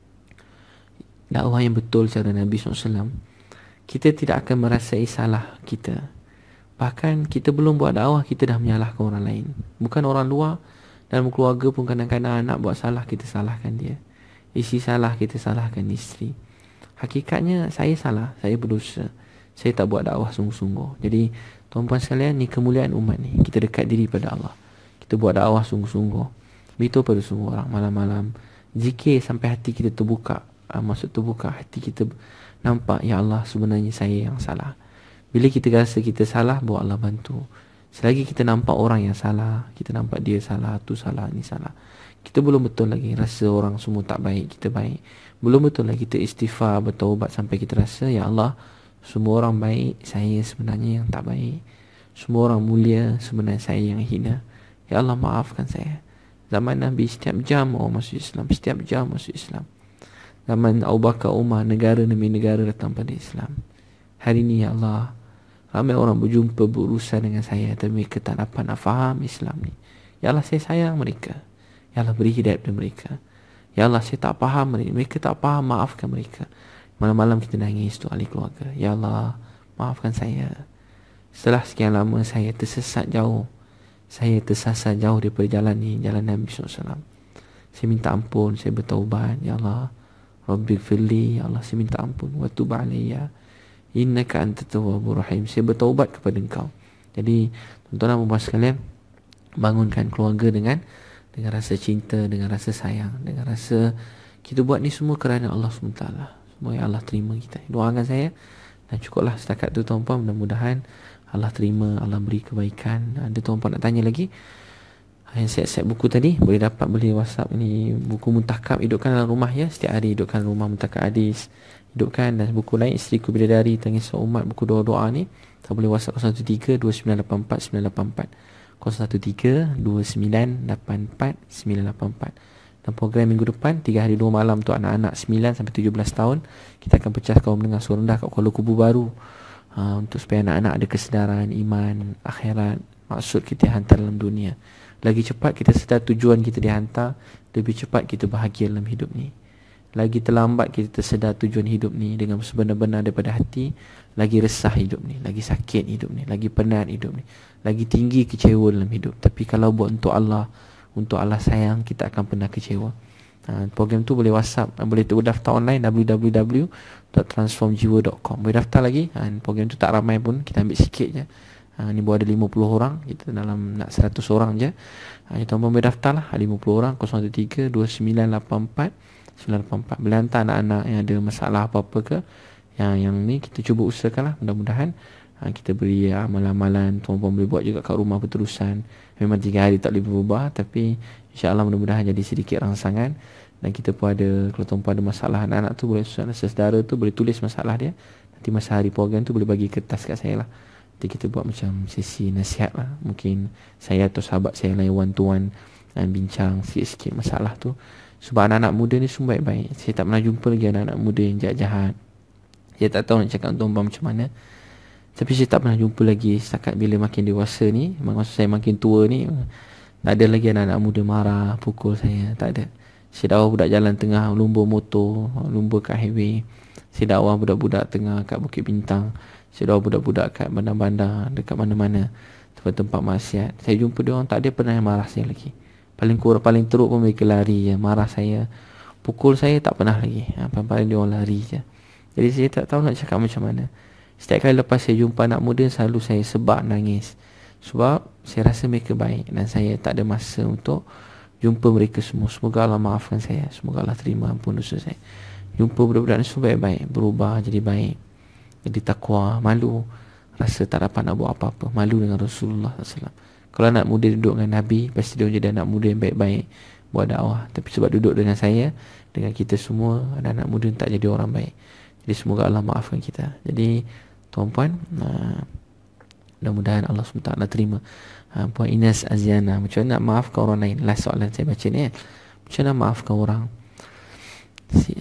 dakwah yang betul cara Nabi sallallahu alaihi wasallam, kita tidak akan merasai salah kita. Bahkan kita belum buat dakwah, kita dah menyalahkan orang lain. Bukan orang luar, dalam keluarga pun kadang-kadang anak buat salah, kita salahkan dia. Isteri salah, kita salahkan isteri. Hakikatnya saya salah, saya berdosa, saya tak buat dakwah sungguh-sungguh. Jadi tuan-puan sekalian, ni kemuliaan umat ni. Kita dekat diri pada Allah, kita buat dakwah sungguh-sungguh. Beritahu pada semua orang malam-malam, zikir sampai hati kita terbuka. uh, Maksud terbuka, hati kita nampak, ya Allah, sebenarnya saya yang salah. Bila kita rasa kita salah, bawa Allah bantu. Selagi kita nampak orang yang salah, kita nampak dia salah, tu salah, ni salah, kita belum betul lagi rasa orang semua tak baik, kita baik. Belum betul lagi kita istighfar, bertaubat sampai kita rasa, ya Allah, semua orang baik, saya sebenarnya yang tak baik. Semua orang mulia, sebenarnya saya yang hina. Ya Allah, maafkan saya. Zaman Nabi, setiap jam orang masuk Islam, setiap jam masuk Islam. Zaman Abu Bakar, Umar, negara demi negara datang pada Islam. Hari ini, ya Allah, ramai orang berjumpa, berurusan dengan saya, tapi mereka tak dapat nak faham Islam ni. Ya Allah, saya sayang mereka. Ya Allah, beri hidayah kepada mereka. Ya Allah, saya tak faham mereka, mereka tak faham, maafkan mereka. Malam-malam kita nangis tu ahli keluarga. Ya Allah, maafkan saya. Setelah sekian lama saya tersesat jauh, saya tersasar jauh daripada jalan ni, jalan Nabi sallallahu alaihi wasallam. Saya minta ampun, saya bertaubat. Ya Allah, Rabbighfirli, ya Allah, saya minta ampun. Wa tub alayya, innaka antat tawwabur rahim. Saya bertaubat kepada Engkau. Jadi tuan-tuan dan puan sekalian, bangunkan keluarga dengan dengan rasa cinta, dengan rasa sayang, dengan rasa kita buat ni semua kerana Allah subhanahu wa taala. Semua yang Allah terima kita. Doakan saya, dan cukuplah setakat tu tuan-puan. Mudah-mudahan Allah terima, Allah beri kebaikan. Ada tuan-puan nak tanya lagi, yang siap-siap buku tadi, boleh dapat beli WhatsApp ni, buku Muntakab Hidupkan Dalam Rumah ya. Setiap hari hidupkan rumah, Muntakab hadis, hidupkan, dan buku lain Isteriku Bidadari, Tangis Umat, buku doa-doa ni. Tak boleh WhatsApp kosong satu tiga dua sembilan lapan empat sembilan lapan empat, kosong satu tiga dua sembilan lapan empat sembilan lapan empat. Dan program minggu depan, tiga hari dua malam tu anak-anak sembilan sampai tujuh belas tahun, kita akan pecah kaum menengah suara rendah kat Kuala Kubu baru, ha, untuk supaya anak-anak ada kesedaran iman, akhirat, maksud kita hantar dalam dunia. Lagi cepat kita sedar tujuan kita dihantar, lebih cepat kita bahagia dalam hidup ni. Lagi terlambat kita tersedar tujuan hidup ni dengan sebenar-benar daripada hati, lagi resah hidup ni, lagi sakit hidup ni, lagi penat hidup ni, lagi tinggi kecewa dalam hidup. Tapi kalau buat untuk Allah, untuk Allah sayang, kita akan pernah kecewa. Ha, program tu boleh WhatsApp, boleh tu daftar online w w w dot transform jiwa dot com. Boleh daftar lagi. Ha, program tu tak ramai pun, kita ambil sikit je. Ha, ni buat ada lima puluh orang, kita dalam nak seratus orang je. Ha, tuan-tuan boleh daftar lah, lima puluh orang, kosong satu tiga dua sembilan lapan empat sembilan lapan empat. Boleh hantar anak-anak yang ada masalah apa-apa ke, yang yang ni kita cuba usahakan lah. Mudah-mudahan ha, kita beri amalan-amalan, tuan-tuan boleh buat juga kat rumah berterusan. Memang tiga hari tak boleh berubah, tapi insya-Allah mudah-mudahan jadi sedikit rangsangan. Dan kita pun ada, kalau tuan-tuan ada masalah anak-anak tu, boleh saudara tu boleh tulis masalah dia. Nanti masa hari program tu boleh bagi kertas kat saya lah. Nanti kita buat macam sesi nasihat lah. Mungkin saya atau sahabat saya lain one to one, dan bincang sikit-sikit masalah tu. Sebab anak-anak muda ni semua baik-baik. Saya tak pernah jumpa lagi anak-anak muda yang jahat-jahat. Saya tak tahu nak cakap dengan tuan-tuan macam mana, tapi saya tak pernah jumpa lagi setakat bila makin dewasa ni. Maksud saya makin tua ni, tak ada lagi anak-anak muda marah, pukul saya. Tak ada. Saya dakwah budak jalan tengah, lumba motor, lumba kat highway. Saya dakwah budak-budak tengah kat Bukit Bintang. Saya dakwah budak-budak kat bandar-bandar, dekat mana-mana, tempat-tempat maksiat. Saya jumpa dia orang, tak ada pernah yang marah saya lagi. Paling kurang, paling teruk pun mereka lari je. Marah saya, pukul saya tak pernah lagi. ha, Paling-paling dia orang lari je. Jadi saya tak tahu nak cakap macam mana. Setiap kali lepas saya jumpa anak muda, selalu saya sebab nangis. Sebab saya rasa mereka baik, dan saya tak ada masa untuk jumpa mereka semua. Semoga Allah maafkan saya, semoga Allah terima ampun dosa saya. Jumpa budak-budak ni semua baik-baik, berubah jadi baik, jadi takwa, malu, rasa tak dapat nak buat apa-apa, malu dengan Rasulullah sallallahu alaihi wasallam. Kalau anak muda duduk dengan Nabi, pasti dia jadi anak muda yang baik-baik, buat dakwah. Tapi sebab duduk dengan saya, dengan kita semua, anak-anak muda tak jadi orang baik. Jadi semoga Allah maafkan kita. Jadi tuan-puan, uh, mudah-mudahan Allah subhanahu wa taala terima. uh, Puan Ines Aziana, macam mana nak maafkan orang lain? Last soalan saya baca ni, eh. Macam mana maafkan orang?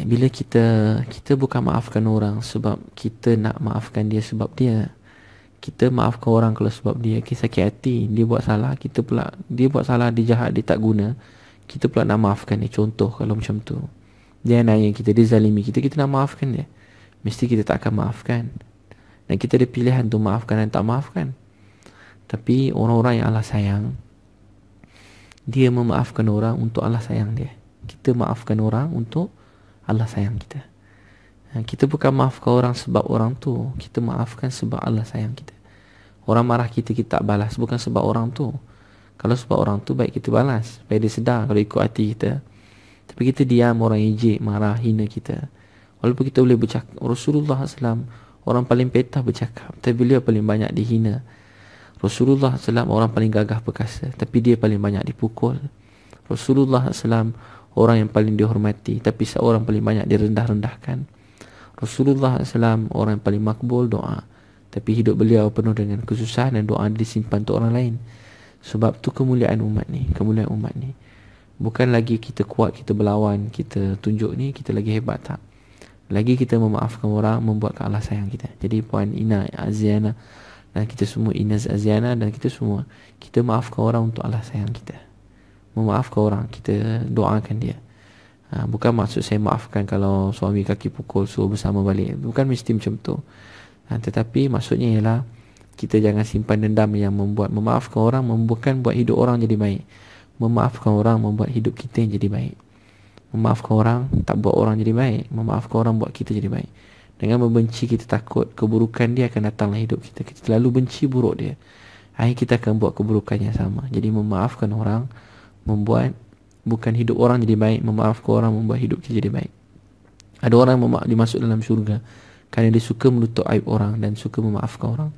bila kita kita bukan maafkan orang sebab kita nak maafkan dia sebab dia. Kita maafkan orang kalau sebab dia kita sakit hati, dia buat salah, kita pula dia buat salah, dia jahat, dia tak guna, kita pula nak maafkan dia. Contoh kalau macam tu, dia nanya kita, dia zalimi kita, kita nak maafkan dia, mesti kita tak akan maafkan. Dan kita ada pilihan untuk maafkan dan tak maafkan. Tapi orang-orang yang Allah sayang, dia memaafkan orang untuk Allah sayang dia. Kita maafkan orang untuk Allah sayang kita. Kita bukan maafkan orang sebab orang tu, kita maafkan sebab Allah sayang kita. Orang marah kita, kita tak balas, bukan sebab orang tu. Kalau sebab orang tu, baik kita balas, supaya dia sedar kalau ikut hati kita. Tapi kita diam, orang ejek, marah, hina kita. Walaupun kita boleh bercakap, Rasulullah sallallahu alaihi wasallam orang paling petah bercakap, tapi beliau paling banyak dihina. Rasulullah sallallahu alaihi wasallam orang paling gagah perkasa, tapi dia paling banyak dipukul. Rasulullah sallallahu alaihi wasallam orang yang paling dihormati, tapi seorang paling banyak direndah-rendahkan. Rasulullah sallallahu alaihi wasallam orang yang paling makbul doa, tapi hidup beliau penuh dengan kesusahan dan doa disimpan untuk orang lain. Sebab tu kemuliaan umat ni, kemuliaan umat ni. Bukan lagi kita kuat, kita berlawan, kita tunjuk ni kita lagi hebat, tak. Lagi kita memaafkan orang, membuatkan Allah sayang kita. Jadi puan Ina Aziana dan kita semua, Ina Aziana dan kita semua, kita maafkan orang untuk Allah sayang kita. Memaafkan orang, kita doakan dia. Ha, bukan maksud saya maafkan kalau suami kaki pukul suruh bersama balik, bukan mesti macam tu. Ha, tetapi maksudnya ialah kita jangan simpan dendam yang membuat, memaafkan orang bukan buat hidup orang jadi baik. Memaafkan orang membuat hidup kita yang jadi baik. Memaafkan orang tak buat orang jadi baik. Memaafkan orang buat kita jadi baik. Dengan membenci, kita takut keburukan dia akan datanglah hidup kita. Kita selalu benci buruk dia, akhirnya kita akan buat keburukan yang sama. Jadi memaafkan orang membuat bukan hidup orang jadi baik. Memaafkan orang membuat hidup kita jadi baik. Ada orang yang dimasuk dalam syurga kerana dia suka menutup aib orang dan suka memaafkan orang.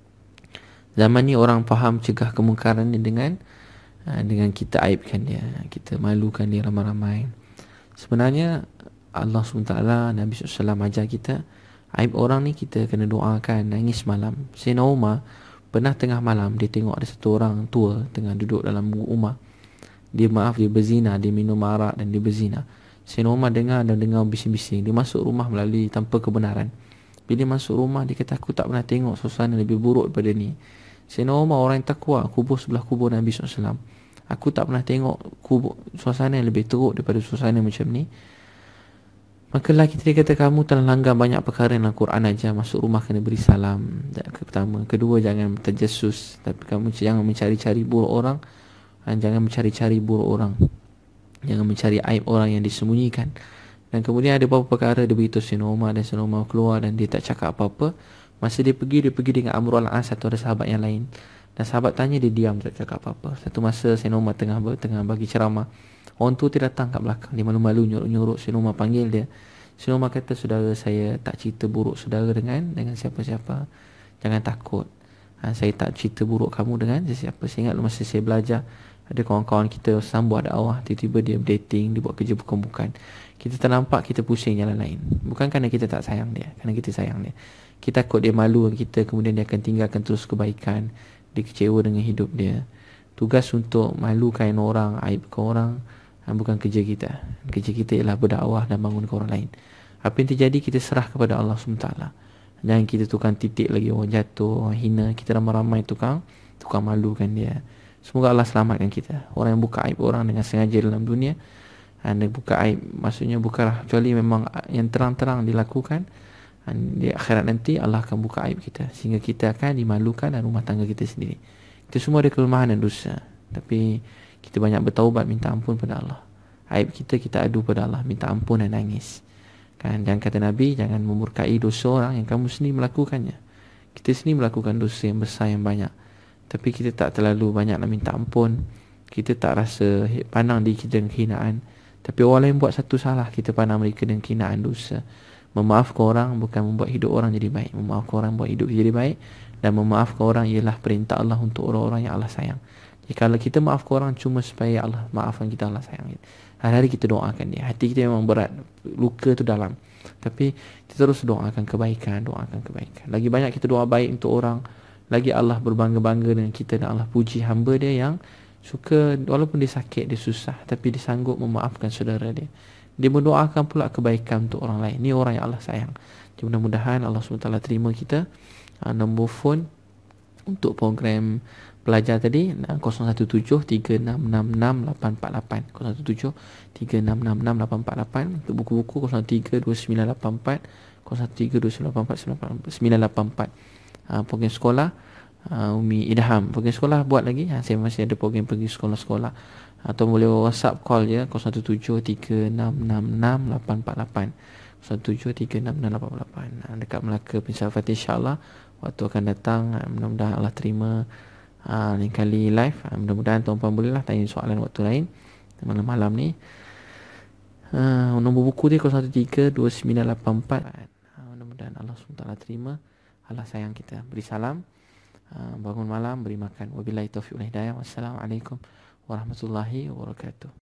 Zaman ni orang faham cegah kemungkaran ni dengan dengan kita aibkan dia, kita malukan dia ramai-ramai. Sebenarnya Allah subhanahu wa taala, Nabi sallallahu alaihi wasallam ajar kita, aib orang ni kita kena doakan, nangis malam. Sayyidina Umar pernah tengah malam dia tengok ada satu orang tua tengah duduk dalam rumah. Dia maaf, dia berzina, dia minum arak dan dia berzina. Sayyidina Umar dengar dan dengar bising-bising. Dia masuk rumah melalui tanpa kebenaran. Bila dia masuk rumah, dia kata, aku tak pernah tengok suasana lebih buruk daripada ni. Sayyidina Umar orang yang takwa, kubur sebelah kubur Nabi sallallahu alaihi wasallam. Aku tak pernah tengok kubur, suasana yang lebih teruk daripada suasana macam ni. Maka lelaki tadi kata, kamu telah langgar banyak perkara dalam Quran aja. Masuk rumah kena beri salam, pertama. Kedua, jangan terjesus, tapi kamu jangan mencari-cari buruk orang, dan jangan mencari-cari buruk orang, jangan mencari aib orang yang disembunyikan. Dan kemudian ada beberapa perkara dia beritahu Sayyidina Umar, dan Sayyidina Umar keluar dan dia tak cakap apa-apa. Masa dia pergi, dia pergi dengan Amr al-As, satu ada sahabat yang lain. Dan sahabat tanya, dia diam, tak cakap apa-apa. Satu masa Sayyidina Umar tengah tengah bagi ceramah, orang tu dia datang kat belakang, dia malu-malu nyuruk-nyuruk. Sayyidina Umar panggil dia. Sayyidina Umar kata, saudara saya tak cerita buruk saudara dengan dengan siapa-siapa. Jangan takut. Ha, saya tak cerita buruk kamu dengan siapa. Saya ingat masa saya belajar, ada kawan-kawan kita sambung ada awah, tiba-tiba dia dating, dia buat kerja bukan-bukan. Kita ternampak, kita pusing jalan lain. Bukan kerana kita tak sayang dia, kerana kita sayang dia. Kita takut dia malu dengan kita, kemudian dia akan tinggalkan terus kebaikan. Dia kecewa dengan hidup dia. Tugas untuk malukan orang, aibkan orang, bukan kerja kita. Kerja kita ialah berdakwah dan bangunkan orang lain. Apa yang terjadi, kita serah kepada Allah subhanahu wa taala. Jangan kita tukang titik lagi orang jatuh, orang hina. Kita ramai-ramai tukang tukang malukan dia. Semoga Allah selamatkan kita. Orang yang buka aib orang dengan sengaja dalam dunia, anda buka aib, maksudnya bukanlah kecuali memang yang terang-terang dilakukan. Di akhirat nanti Allah akan buka aib kita, sehingga kita akan dimalukan dan rumah tangga kita sendiri. Kita semua ada kelemahan dan dosa, tapi kita banyak bertaubat, minta ampun pada Allah. Aib kita, kita adu pada Allah, minta ampun dan nangis. Kan, jangan kata Nabi, jangan memurkai dosa orang yang kamu sendiri melakukannya. Kita sendiri melakukan dosa yang besar, yang banyak, tapi kita tak terlalu banyak nak minta ampun. Kita tak rasa pandang diri kita dengan kehinaan, tapi orang lain buat satu salah, kita pandang mereka dengan kehinaan, dosa. Memaafkan orang bukan membuat hidup orang jadi baik. Memaafkan orang buat hidup jadi baik. Dan memaafkan orang ialah perintah Allah untuk orang-orang yang Allah sayang. Jadi kalau kita maafkan orang cuma supaya Allah maafkan kita, Allah sayang, hari-hari kita doakan dia. Hati kita memang berat, luka tu dalam, tapi kita terus doakan kebaikan, doakan kebaikan. Lagi banyak kita doa baik untuk orang, lagi Allah berbangga-bangga dengan kita. Dan Allah puji hamba dia yang suka, walaupun dia sakit, dia susah, tapi dia sanggup memaafkan saudara dia. Dia mendoakan pula kebaikan untuk orang lain. Ni orang yang Allah sayang. Jadi mudah-mudahan Allah subhanahu wa taala terima kita. uh, Nombor phone untuk program pelajar tadi kosong satu tujuh tiga enam enam enam lapan empat lapan, kosong satu tujuh tiga enam enam enam lapan empat lapan. Untuk buku-buku kosong tiga dua sembilan lapan empat kosong tiga dua sembilan lapan empat sembilan lapan empat. uh, Program sekolah uh, Umi Idham, program sekolah buat lagi. ha, Saya masih ada program pergi sekolah-sekolah. Atau boleh WhatsApp call je kosong satu tujuh tiga enam enam enam lapan empat lapan, kosong tujuh tiga enam enam lapan empat lapan. ha, Dekat Melaka Prinsip Fatih, insyaAllah waktu akan datang. ha, Mudah-mudahan Allah terima ha, lain kali live. ha, Mudah-mudahan tuan-puan bolehlah tanya soalan waktu lain malam-malam ni. ha, Nombor buku dia kosong satu tiga dua sembilan lapan empat. ha, Mudah-mudahan Allah subhanahu wa taala terima. Allah sayang kita. Beri salam, ha, bangun malam, beri makan. Wabillahi taufiq wal hidayah. Wassalamualaikum warahmatullahi wabarakatuh.